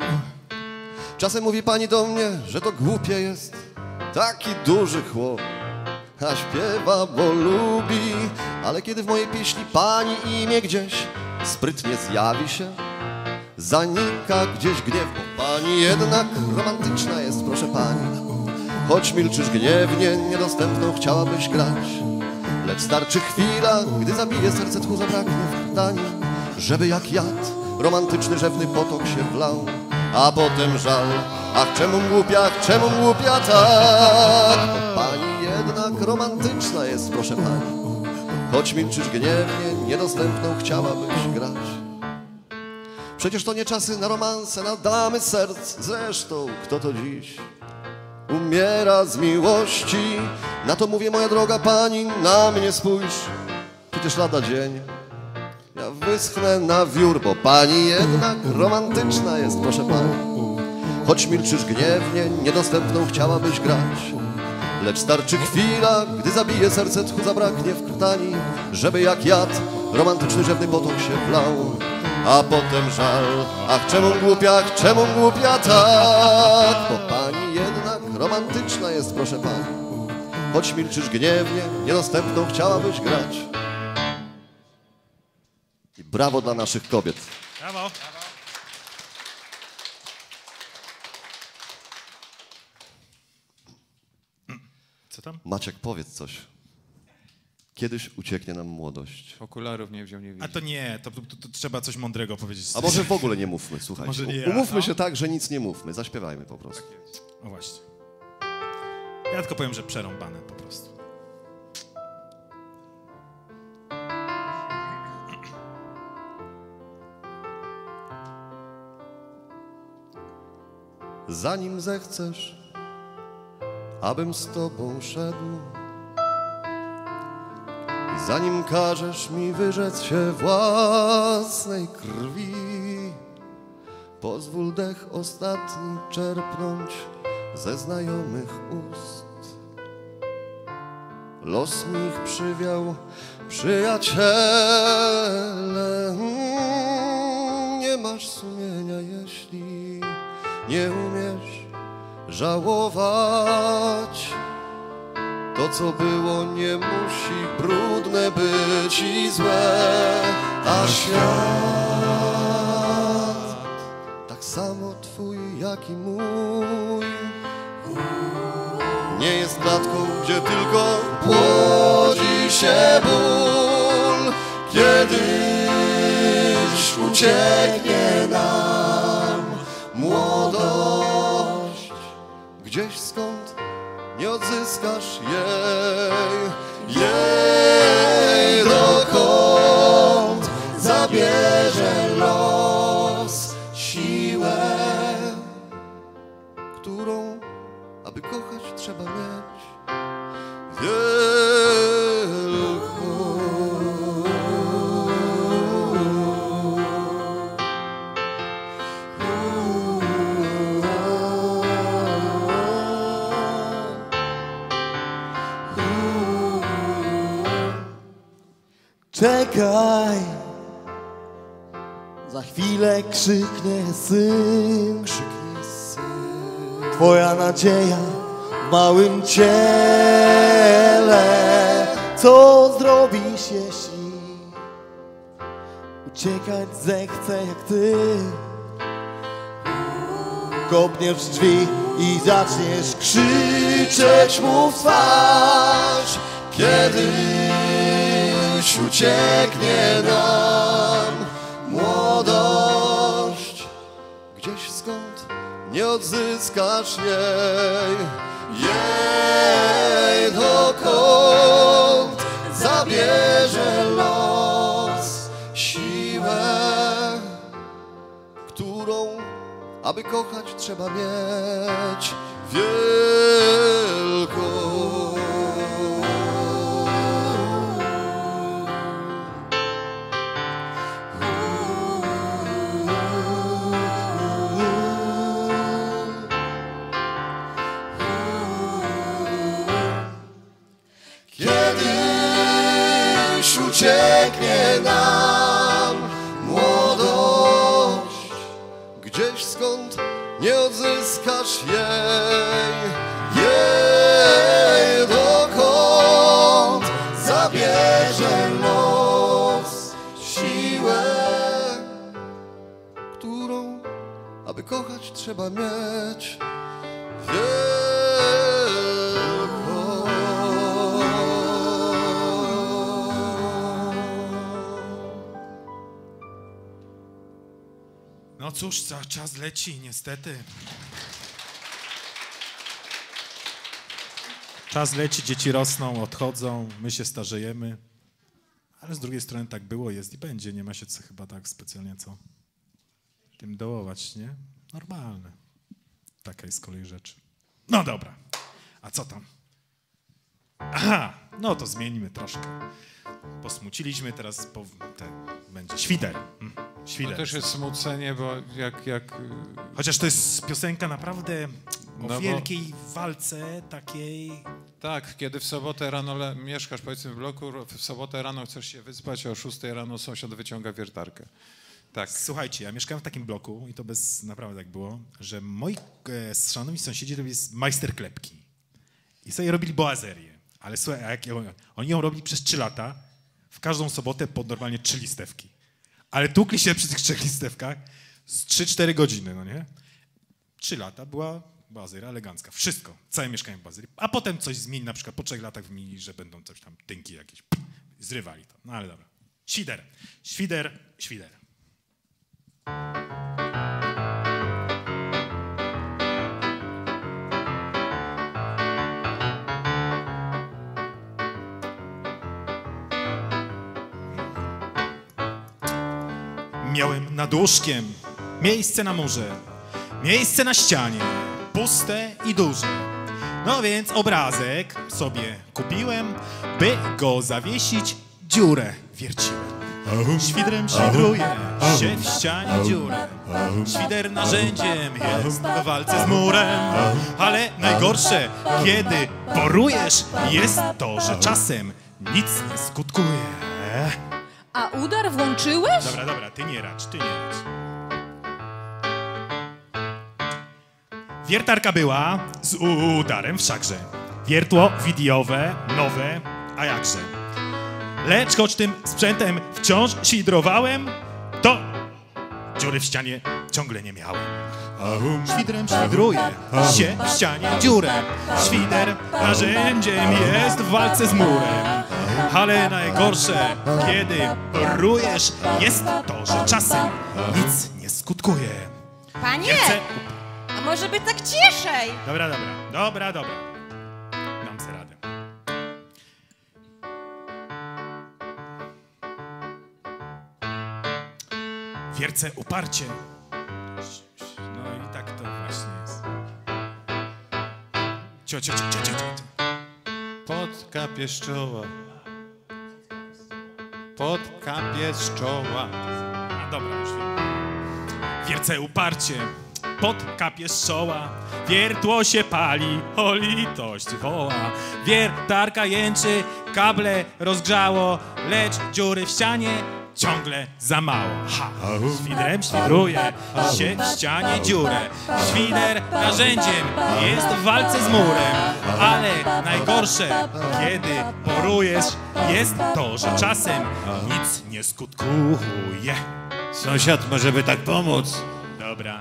Czasem mówi pani do mnie, że to głupie jest, taki duży chłop, a śpiewa, bo lubi. Ale kiedy w mojej pieśni pani imię gdzieś sprytnie zjawi się, zanika gdzieś gniew, bo pani jednak romantyczna jest, proszę pani. Choć milczysz gniewnie, niedostępną chciałabyś grać. Lecz starczy chwila, gdy zabije serce, tchu zabraknie w krtani, żeby jak jad romantyczny rzewny potok się wlał. A potem żal, ach czemu głupia tak? Bo pani jednak romantyczna jest, proszę pani. Choć milczysz gniewnie, niedostępną chciałabyś grać. Przecież to nie czasy na romanse, na damy serc. Zresztą, kto to dziś umiera z miłości? Na to mówię, moja droga pani, na mnie spójrz. Przecież lada dzień, ja wyschnę na wiór, bo pani jednak romantyczna jest, proszę pani. Choć milczysz gniewnie, niedostępną chciałabyś grać. Lecz starczy chwila, gdy zabije serce, tchu zabraknie w krtani, żeby jak jad romantyczny rzewny potok się wlał. A potem żal, ach czemu głupia tak? Bo pani jednak romantyczna jest, proszę pani. Choć milczysz gniewnie, niedostępną chciałabyś grać. I brawo dla naszych kobiet. Brawo. Co tam? Maciek, powiedz coś. Kiedyś ucieknie nam młodość. Okularów nie wziął, nie widzi. A to nie, to trzeba coś mądrego powiedzieć. A może w ogóle nie mówmy, słuchajcie. Może nie ja, Umówmy no. się tak, że nic nie mówmy. Zaśpiewajmy po prostu. O właśnie. Ja tylko powiem, że przerąbane po prostu. Zanim zechcesz, abym z tobą szedł, i zanim każesz mi wyrzec się własnej krwi, pozwól dech ostatni czerpnąć ze znajomych ust. Los mi ich przywiał, przyjaciele. Nie masz sumienia, jeśli nie umiesz żałować. To, co było, nie musi brudne być i złe, a świat tak samo twój, jak i mój nie jest klatką, gdzie tylko płodzi się ból. Kiedyś ucieknie nam młodość, gdzieś skąd nie odzyskasz jej, dokąd zabierze los siłę, którą, aby kochać, trzeba mieć wielką. Czekaj, za chwilę krzyknie syn. Twoja nadzieja w małym ciele. Co zrobisz, jeśli uciekać zechce jak ty? Kopniesz w drzwi i zaczniesz krzyczeć mu w twarz. Kiedyś ucieknie nam młodość, gdzieś skąd nie odzyskasz jej, dokąd zabierze los siłę, którą, aby kochać, trzeba mieć wielką. Kiedyś ucieknie nam młodość, gdzieś skąd nie odzyskasz jej, dokąd zabierze los siłę, którą, aby kochać, trzeba mieć wielką. No cóż, czas leci, niestety. Czas leci, dzieci rosną, odchodzą, my się starzejemy. Ale z drugiej strony tak było, jest i będzie. Nie ma się co chyba tak specjalnie co tym dołować, nie? Normalne. Taka jest kolej rzeczy. No dobra, a co tam? Aha, no to zmienimy troszkę. Posmuciliśmy, teraz będzie świder. Świder. To też jest smucenie, bo jak... Chociaż to jest piosenka naprawdę o wielkiej walce takiej... Tak, kiedy w sobotę rano mieszkasz, powiedzmy, w bloku, w sobotę rano chcesz się wyspać, a o 6 rano sąsiad wyciąga wiertarkę. Tak. Słuchajcie, ja mieszkałem w takim bloku i to naprawdę tak było, że moi szanowni sąsiedzi robili majsterklepki i sobie robili boazerię. Ale słuchaj, oni ją robili przez 3 lata, w każdą sobotę pod normalnie 3 listewki. Ale tłukli się przy tych 3 listewkach z 3-4 godziny, no nie? 3 lata była bazeria elegancka. Wszystko, całe mieszkanie w bazerii. A potem coś zmieni, na przykład po 3 latach wymienili, że będą coś tam, tynki jakieś, zrywali to. No ale dobra. Świder, świder, świder. Miałem nad łóżkiem miejsce na murze, miejsce na ścianie, puste i duże. No więc obrazek sobie kupiłem, by go zawiesić, dziurę wierciłem. Świdrem świdruje się w ścianie dziurę. Świder narzędziem jest w walce z murem. Ale najgorsze, kiedy porujesz, jest to, że czasem nic nie skutkuje. A udar włączyłeś? Dobra, ty nie racz. Wiertarka była z udarem wszakże. Wiertło widiowe, nowe, a jakże. Lecz choć tym sprzętem wciąż świdrowałem, to dziury w ścianie ciągle nie miałem. Świdrem świdruje się w ścianie dziurę. Świder narzędziem jest w walce z murem. Ale najgorsze, kiedy porujesz, jest to, że czasem nic nie skutkuje. Panie, a może by tak ciszej? Dobra. Dam sobie radę. Wiercę uparcie. No i tak to właśnie jest. Cio. Potka pieszczoła. Potka pieszczoła. A dobra, już wiem. Wiercę uparcie. Potka pieszczoła. Wiertło się pali, o litość woła. Wiertarka jęczy, kable rozgrzało, lecz dziury w ścianie ciągle za mało. Świdrem świdruje się w ścianie dziurę. Świder narzędziem jest w walce z murem. Ale najgorsze, kiedy porujesz, jest to, że czasem nic nie skutkuje. Sąsiad może by tak pomóc. Dobra.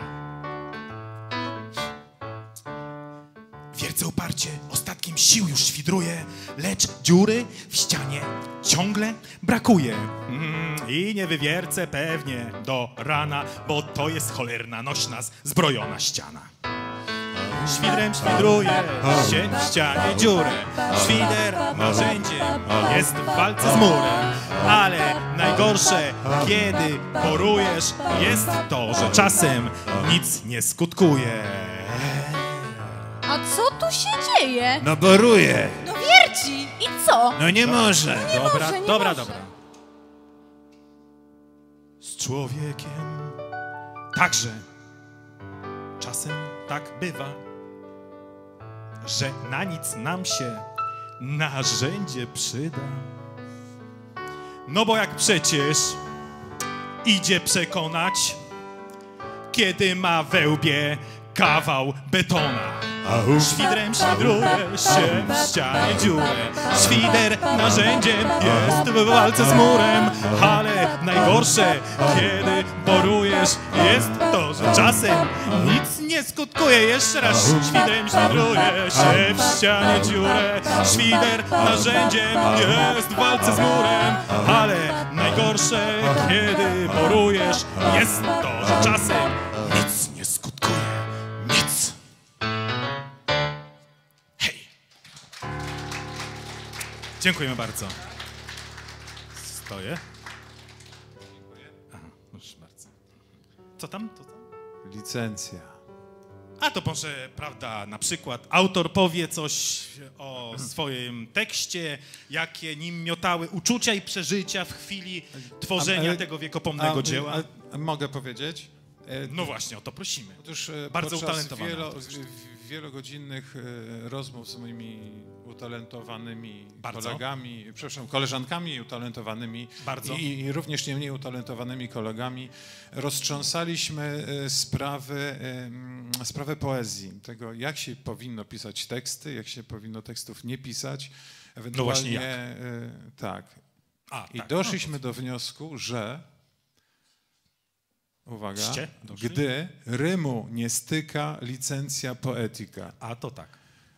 Wiercę uparcie, ostatkiem sił już świdruje, lecz dziury w ścianie ciągle brakuje. I nie wywiercę pewnie do rana, bo to jest cholerna nośna zbrojona ściana. Świdrem świdruje się w ścianie dziurę. Świder narzędziem jest w walce z murem. Ale najgorsze, kiedy porujesz, jest to, że czasem nic nie skutkuje. A co tu się dzieje? No boruje. No wierci! I co? No nie może. Dobra. Z człowiekiem także czasem tak bywa, że na nic nam się narzędzie przyda. No bo jak przecież idzie przekonać, kiedy ma we łbie kawał betona. Świdrem świdruje się w ścianie dziurę. Świder narzędziem jest w walce z murem. Ale najgorsze, kiedy porujesz, jest to, że czasem nic nie skutkuje. Jeszcze raz. Świdrem świdruje się w ścianie dziurę. Świder narzędziem jest w walce z murem. Ale najgorsze, kiedy porujesz, jest to, że czasem nic nie skutkuje. Nic. Dziękujemy bardzo. Stoję. Aha, proszę bardzo. Co tam? Licencja. A to może, prawda, na przykład autor powie coś o swoim tekście, jakie nim miotały uczucia i przeżycia w chwili tworzenia tego wiekopomnego dzieła. Mogę powiedzieć? No właśnie, o to prosimy. Otóż Bardzo podczas utalentowany wielogodzinnych rozmów z moimi utalentowanymi Bardzo. kolegami, przepraszam, koleżankami utalentowanymi Bardzo. I również nie mniej utalentowanymi kolegami, roztrząsaliśmy sprawę poezji, tego jak się powinno pisać teksty, jak się powinno tekstów nie pisać, ewentualnie No właśnie jak? Tak. I tak. doszliśmy do wniosku, że uwaga, Doszli? gdy rymu nie styka, licencja poetyka. A to tak.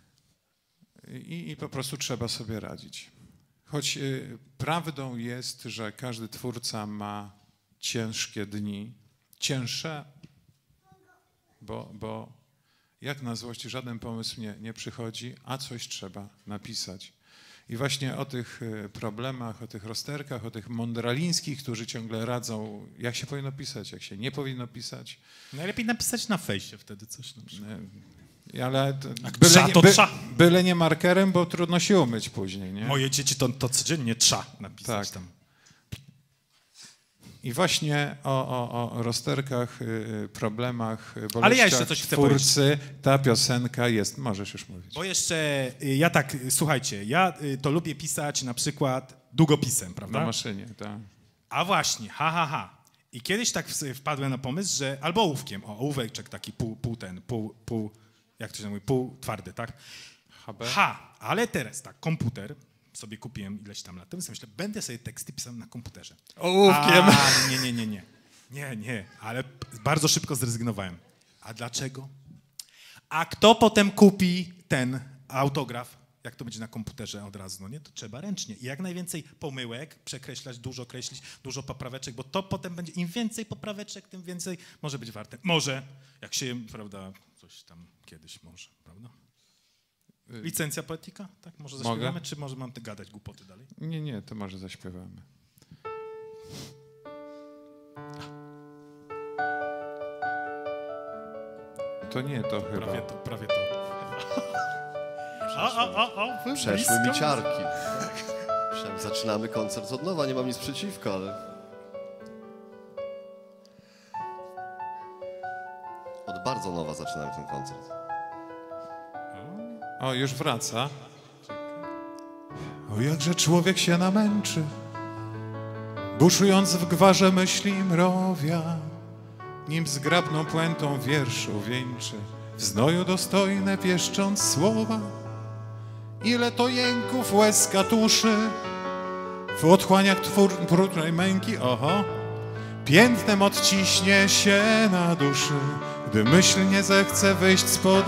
I po prostu trzeba sobie radzić. Choć prawdą jest, że każdy twórca ma ciężkie dni, cięższe, bo jak na złość żaden pomysł nie przychodzi, a coś trzeba napisać. I właśnie o tych problemach, o tych rozterkach, o tych mądralińskich, którzy ciągle radzą, jak się powinno pisać, jak się nie powinno pisać. Najlepiej napisać na fejsie wtedy coś. Ale byle nie markerem, bo trudno się umyć później, nie? Moje dzieci to codziennie trza napisać tak. tam. I właśnie o rozterkach, problemach, bolączkach Ale ja jeszcze coś chcę twórcy, ta piosenka jest. Możesz już mówić. Bo jeszcze, ja tak, słuchajcie, ja to lubię pisać na przykład długopisem, prawda? Na maszynie, tak. A właśnie, I kiedyś tak wpadłem na pomysł, że albo ołówkiem, ołóweczek taki pół, jak to się mówi, pół twardy, tak? HB? Ale teraz tak, komputer sobie kupiłem ileś tam lat temu, myślę, będę sobie teksty pisał na komputerze. Ołówkiem. Nie, ale bardzo szybko zrezygnowałem. A dlaczego? A kto potem kupi ten autograf, jak to będzie na komputerze od razu, no nie? To trzeba ręcznie. I jak najwięcej pomyłek, przekreślać, dużo kreślić, dużo popraweczek, bo to potem będzie, im więcej popraweczek, tym więcej może być warte. Może, jak się, prawda, coś tam kiedyś może, prawda? Licencja poetyka? Tak, może zaśpiewamy, Mogę? czy może mam gadać głupoty dalej? Nie, to może zaśpiewamy. To nie to chyba. Prawie to. Przeszły mi ciarki. Zaczynamy koncert od nowa, nie mam nic przeciwko, ale... Od bardzo nowa zaczynamy ten koncert. O, już wraca. O, jakże człowiek się namęczy, buszując w gwarze myśli mrowia, nim zgrabną puentą wierszu wieńczy, w znoju dostojne pieszcząc słowa. Ile to jęków łez katuszy, w otchłaniach trudnej męki, piętnem odciśnie się na duszy, gdy myśl nie zechce wyjść spod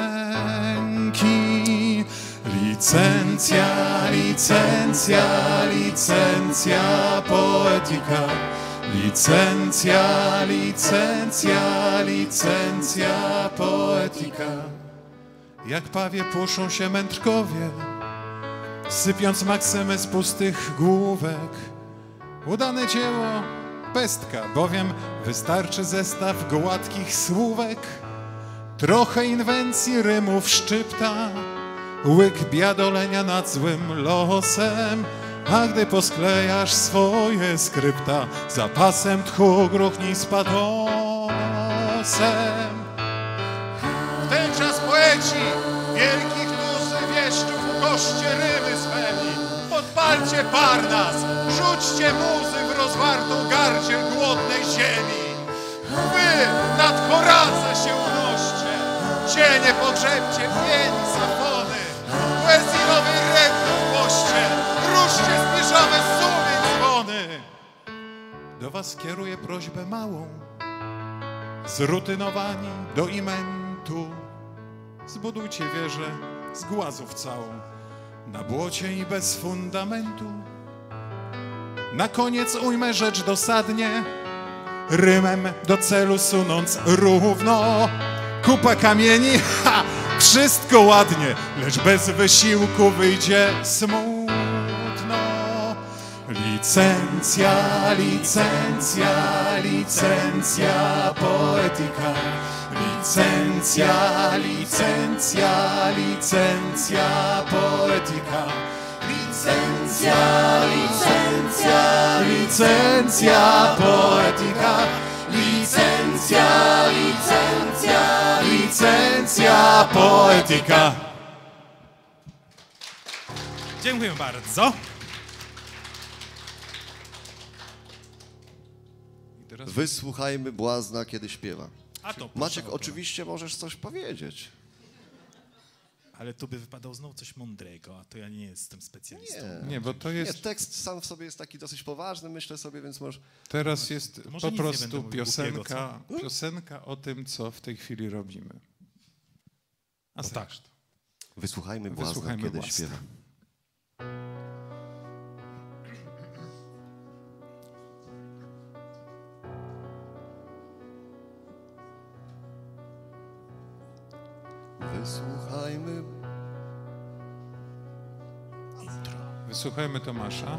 ręki. Licencja, licencja, licencja poetyka. Licencja, licencja, licencja poetyka. Jak pawie puszą się mędrkowie, sypiąc maksymy z pustych główek. Udane dzieło pestka, bowiem wystarczy zestaw gładkich słówek, trochę inwencji rymów szczypta, łyk biadolenia nad złym losem, a gdy posklejasz swoje skrypta, zapasem tchu gruchnij z patosem. W ten czas poeci wielkich duszy wieszczów ugoście rymy swemi. Podpalcie Parnas, rzućcie muzy w rozwartą gardziel głodnej ziemi. Wy nad Horaca się unoście, cienie pogrzebcie pieni safony, poezji-nowej ręki w moście, ruszcie zbliżone sumy dzwony. Do was kieruję prośbę małą, zrutynowani do imentu, zbudujcie wieżę z głazów całą, na błocie i bez fundamentu. Na koniec ujmę rzecz dosadnie, rymem do celu sunąc równo. Kupa kamieni, wszystko ładnie, lecz bez wysiłku wyjdzie smutno. Licencja, licencja, licencja poetyka. Licencja, licencja, licencja poetyka. Licencja, licencja, licencja poetyka. Licencja, licencja, licencja poetyka. Dziękuję bardzo. Wysłuchajmy błazna, kiedy śpiewa. A to Maciek, oczywiście możesz coś powiedzieć. Ale tu by wypadało znowu coś mądrego, a to ja nie jestem specjalistą. Nie, bo to jest... Nie, tekst sam w sobie jest taki dosyć poważny, myślę sobie, więc może... Teraz jest Może po nic nie prostu będę mówił piosenka o tym, co w tej chwili robimy. A No tak. Wysłuchajmy błazna, kiedy śpiewa. Wysłuchajmy... Wysłuchajmy Tomasza.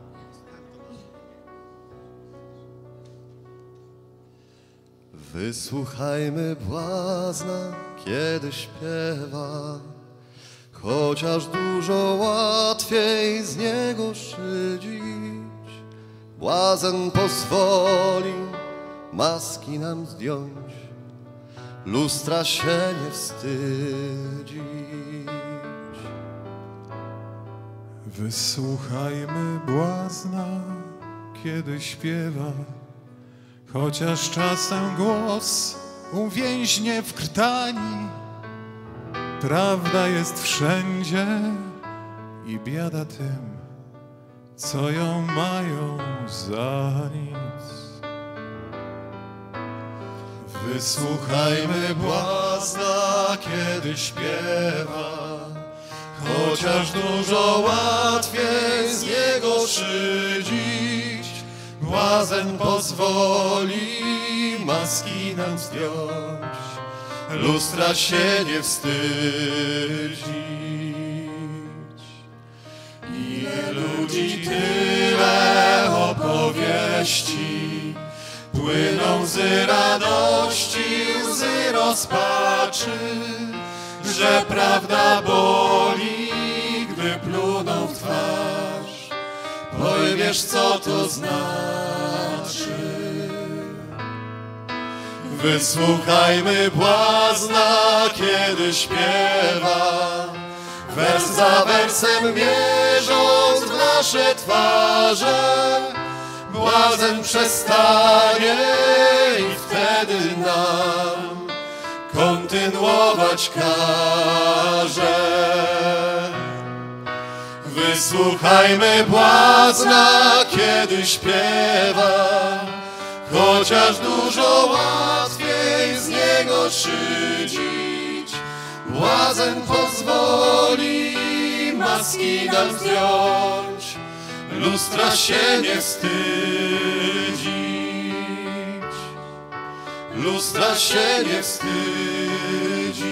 Wysłuchajmy błazna, kiedy śpiewa, chociaż dużo łatwiej z niego szydzić. Błazen pozwoli maski nam zdjąć, lustra się nie wstydzić. Wysłuchajmy błazna, kiedy śpiewa, chociaż czasem głos uwięźnie w krtani. Prawda jest wszędzie i biada tym, co ją mają za nic. Wysłuchajmy błazna, kiedy śpiewa, chociaż dużo łatwiej z niego szydzić. Błazen pozwoli maski nam zdjąć, lustra się nie wstydzić. Ile ludzi, tyle opowieści, płyną łzy radości, łzy rozpaczy, że prawda boli, gdy pluną w twarz. Oj, wiesz, co to znaczy? Wysłuchajmy błazna, kiedy śpiewa, wers za wersem mierząc w nasze twarze. Błazen przestanie i wtedy nam kontynuować każe. Wysłuchajmy błazna, kiedy śpiewa, chociaż dużo łatwiej z niego szydzić. Błazen pozwoli maski nam zdjąć, lustra się nie wstydzić. Lustra się nie wstydzić.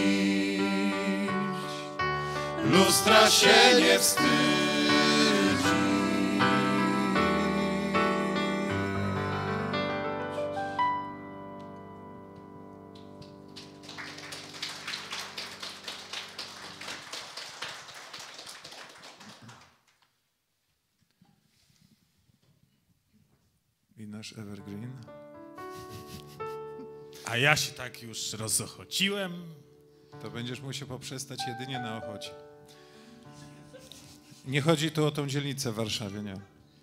Lustra się nie wstydzić. I nasz evergreen. A ja się tak już rozochociłem. To będziesz musiał poprzestać jedynie na Ochocie. Nie chodzi tu o tą dzielnicę w Warszawie, nie?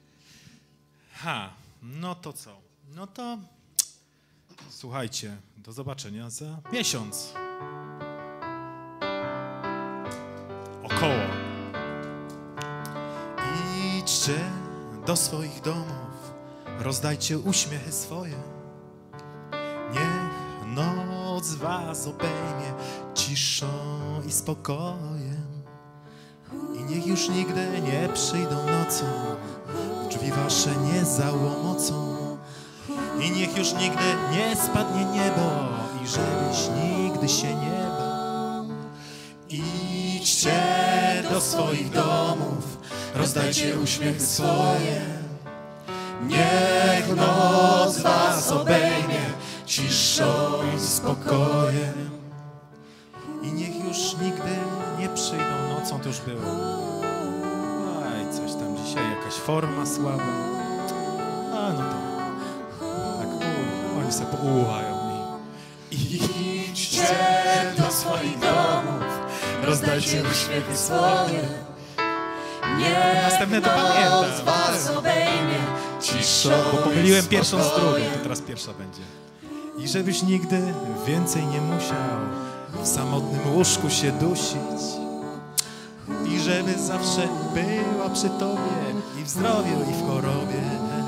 No to co? No to słuchajcie, do zobaczenia za miesiąc. Około. Idźcie do swoich domów, rozdajcie uśmiechy swoje. Niech noc was obejmie ciszą i spokojem. I niech już nigdy nie przyjdą nocą, drzwi wasze nie załomocą. I niech już nigdy nie spadnie niebo i żebyś nigdy się nie bał. Idźcie do swoich domów, rozdajcie uśmiechy swoje. Niech noc was obejmie ciszą i spokojem. I niech już nigdy nie przyjdą nocą, to już było. Aj, coś tam dzisiaj, jakaś forma słaba. A no to tak, oni sobie poułają i idźcie do swoich domów, rozdajcie uśmiechy swoje. Następne to pamiętam. Was obejmie Ciszą, bo pomyliłem pierwszą z drugą, to teraz pierwsza będzie. I żebyś nigdy więcej nie musiał w samotnym łóżku się dusić. I żeby zawsze była przy tobie i w zdrowiu, i w chorobie.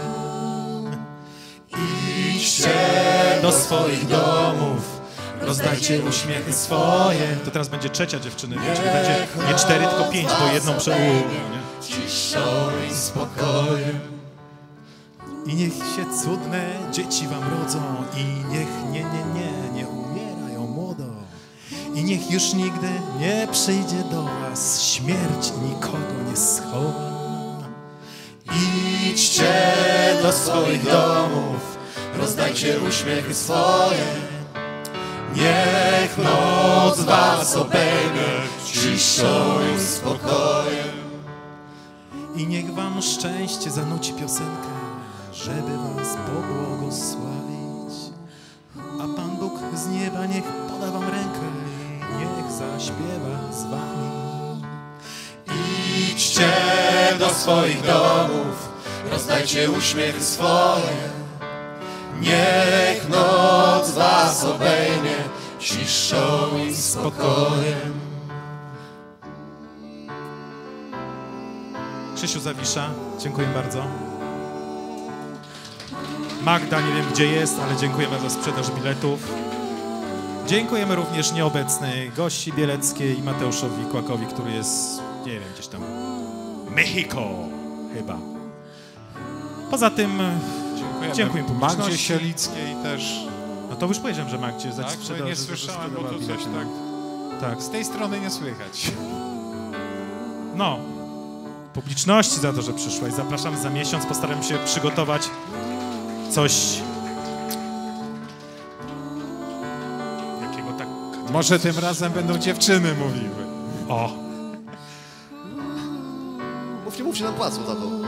Idźcie do swoich domów, rozdajcie uśmiechy swoje. To teraz będzie trzecia dziewczyny, czyli będzie nie 4, tylko 5, bo jedną przełówię. Ciszą i spokojem. I niech się cudne dzieci wam rodzą i niech nie umierają młodo. I niech już nigdy nie przyjdzie do was śmierć, nikogo nie schowa. Idźcie do swoich domów, rozdajcie uśmiechy swoje. Niech noc was obejmie ciszą i spokojem. I niech wam szczęście zanuci piosenkę, żeby was pobłogosławić. A Pan Bóg z nieba niech poda wam rękę i niech zaśpiewa z wami. Idźcie do swoich domów, rozdajcie uśmiechy swoje. Niech noc was obejmie ciszą i spokojem. Krzysiu Zawisza, dziękuję bardzo. Magda, nie wiem gdzie jest, ale dziękujemy za sprzedaż biletów. Dziękujemy również nieobecnej Gości Bieleckiej i Mateuszowi Kłakowi, który jest, nie wiem, gdzieś tam Mexico chyba. Poza tym dziękuję publiczności. Magdzie Sielickiej też. No to już powiedziałem, że Magdzie za Tak, sprzedaż. bo nie słyszałem, bo tu coś tak... Tak. Z tej strony nie słychać. No, publiczności za to, że przyszła i zapraszam za miesiąc. Postaram się przygotować coś... Jakiego tak... Może tym razem będą dziewczyny mówiły. O! Mówcie, nam płacą za to.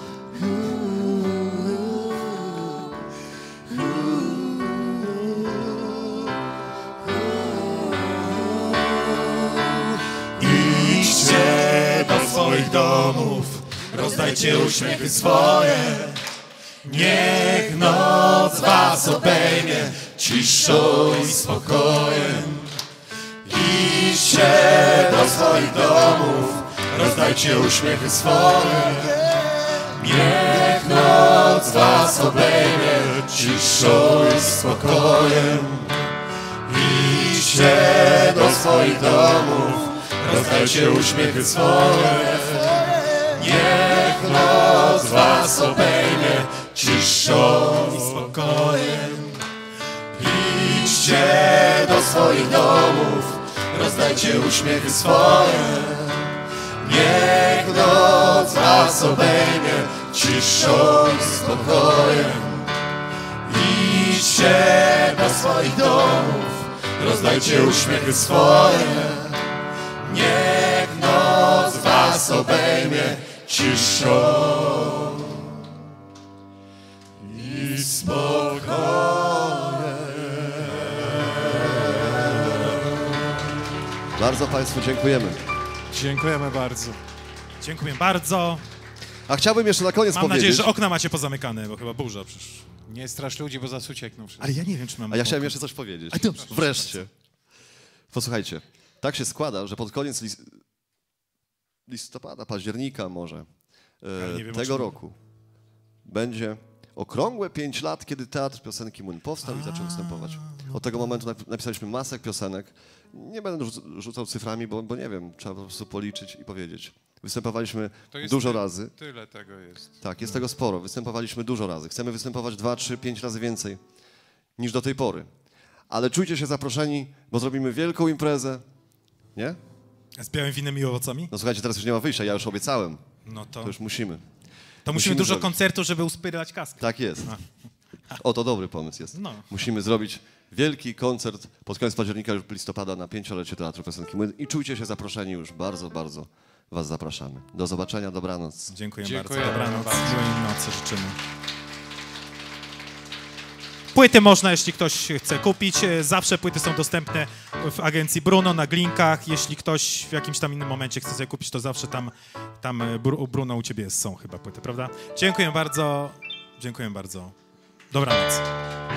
Idźcie do swoich domów, rozdajcie uśmiechy swoje. Niech noc was obejmie ciszą i spokojem. Idźcie do swoich domów, rozdajcie uśmiechy swoje. Niech noc was obejmie ciszą i spokojem. Idźcie do swoich domów, rozdajcie uśmiechy swoje. Niech noc was obejmie ciszą i spokojem. Idźcie do swoich domów, rozdajcie uśmiechy swoje. Niech noc was obejmie ciszą i spokojem. Idźcie do swoich domów, rozdajcie uśmiechy swoje. Niech noc was obejmie ciszą i spokojem. Bardzo Państwu dziękujemy. Dziękujemy bardzo. Dziękuję bardzo. A chciałbym jeszcze na koniec Mam powiedzieć... nadzieję, że okna macie pozamykane, bo chyba burza przyszła. Nie strasz ludzi, bo zaraz uciekną wszyscy. Ale ja nie wiem, czy mam... A ja chciałem jeszcze coś powiedzieć. Wreszcie. Posłuchajcie, tak się składa, że pod koniec listopada, października może nie wiem, tego roku będzie okrągłe 5 lat, kiedy Teatr Piosenki Młyn powstał i zaczął występować. Od tego momentu napisaliśmy masę piosenek. Nie będę rzucał cyframi, bo nie wiem, trzeba po prostu policzyć i powiedzieć. Występowaliśmy dużo razy. Tyle tego jest. Tak, jest tego sporo. Występowaliśmy dużo razy. Chcemy występować 2, 3, 5 razy więcej niż do tej pory. Ale czujcie się zaproszeni, bo zrobimy wielką imprezę. Nie? Z białym winem i owocami? No słuchajcie, teraz już nie ma wyjścia, ja już obiecałem. No to... To już musimy. To musimy dużo zrobić. koncertów, żeby uspyrać kaskę. Tak jest. O, to dobry pomysł jest. No. Musimy zrobić wielki koncert pod koniec października, już listopada na 5-lecie Teatru Piosenki Młyn i czujcie się zaproszeni już. Bardzo, bardzo was zapraszamy. Do zobaczenia, dobranoc. Dziękuję bardzo. Dziękujemy Dobranoc. bardzo. Miłej nocy życzymy. Płyty można, jeśli ktoś chce kupić. Zawsze płyty są dostępne w agencji Bruno na Glinkach. Jeśli ktoś w jakimś tam innym momencie chce sobie kupić, to zawsze tam u Bruno u ciebie są chyba płyty, prawda? Dziękuję bardzo. Dziękuję bardzo. Dobranoc.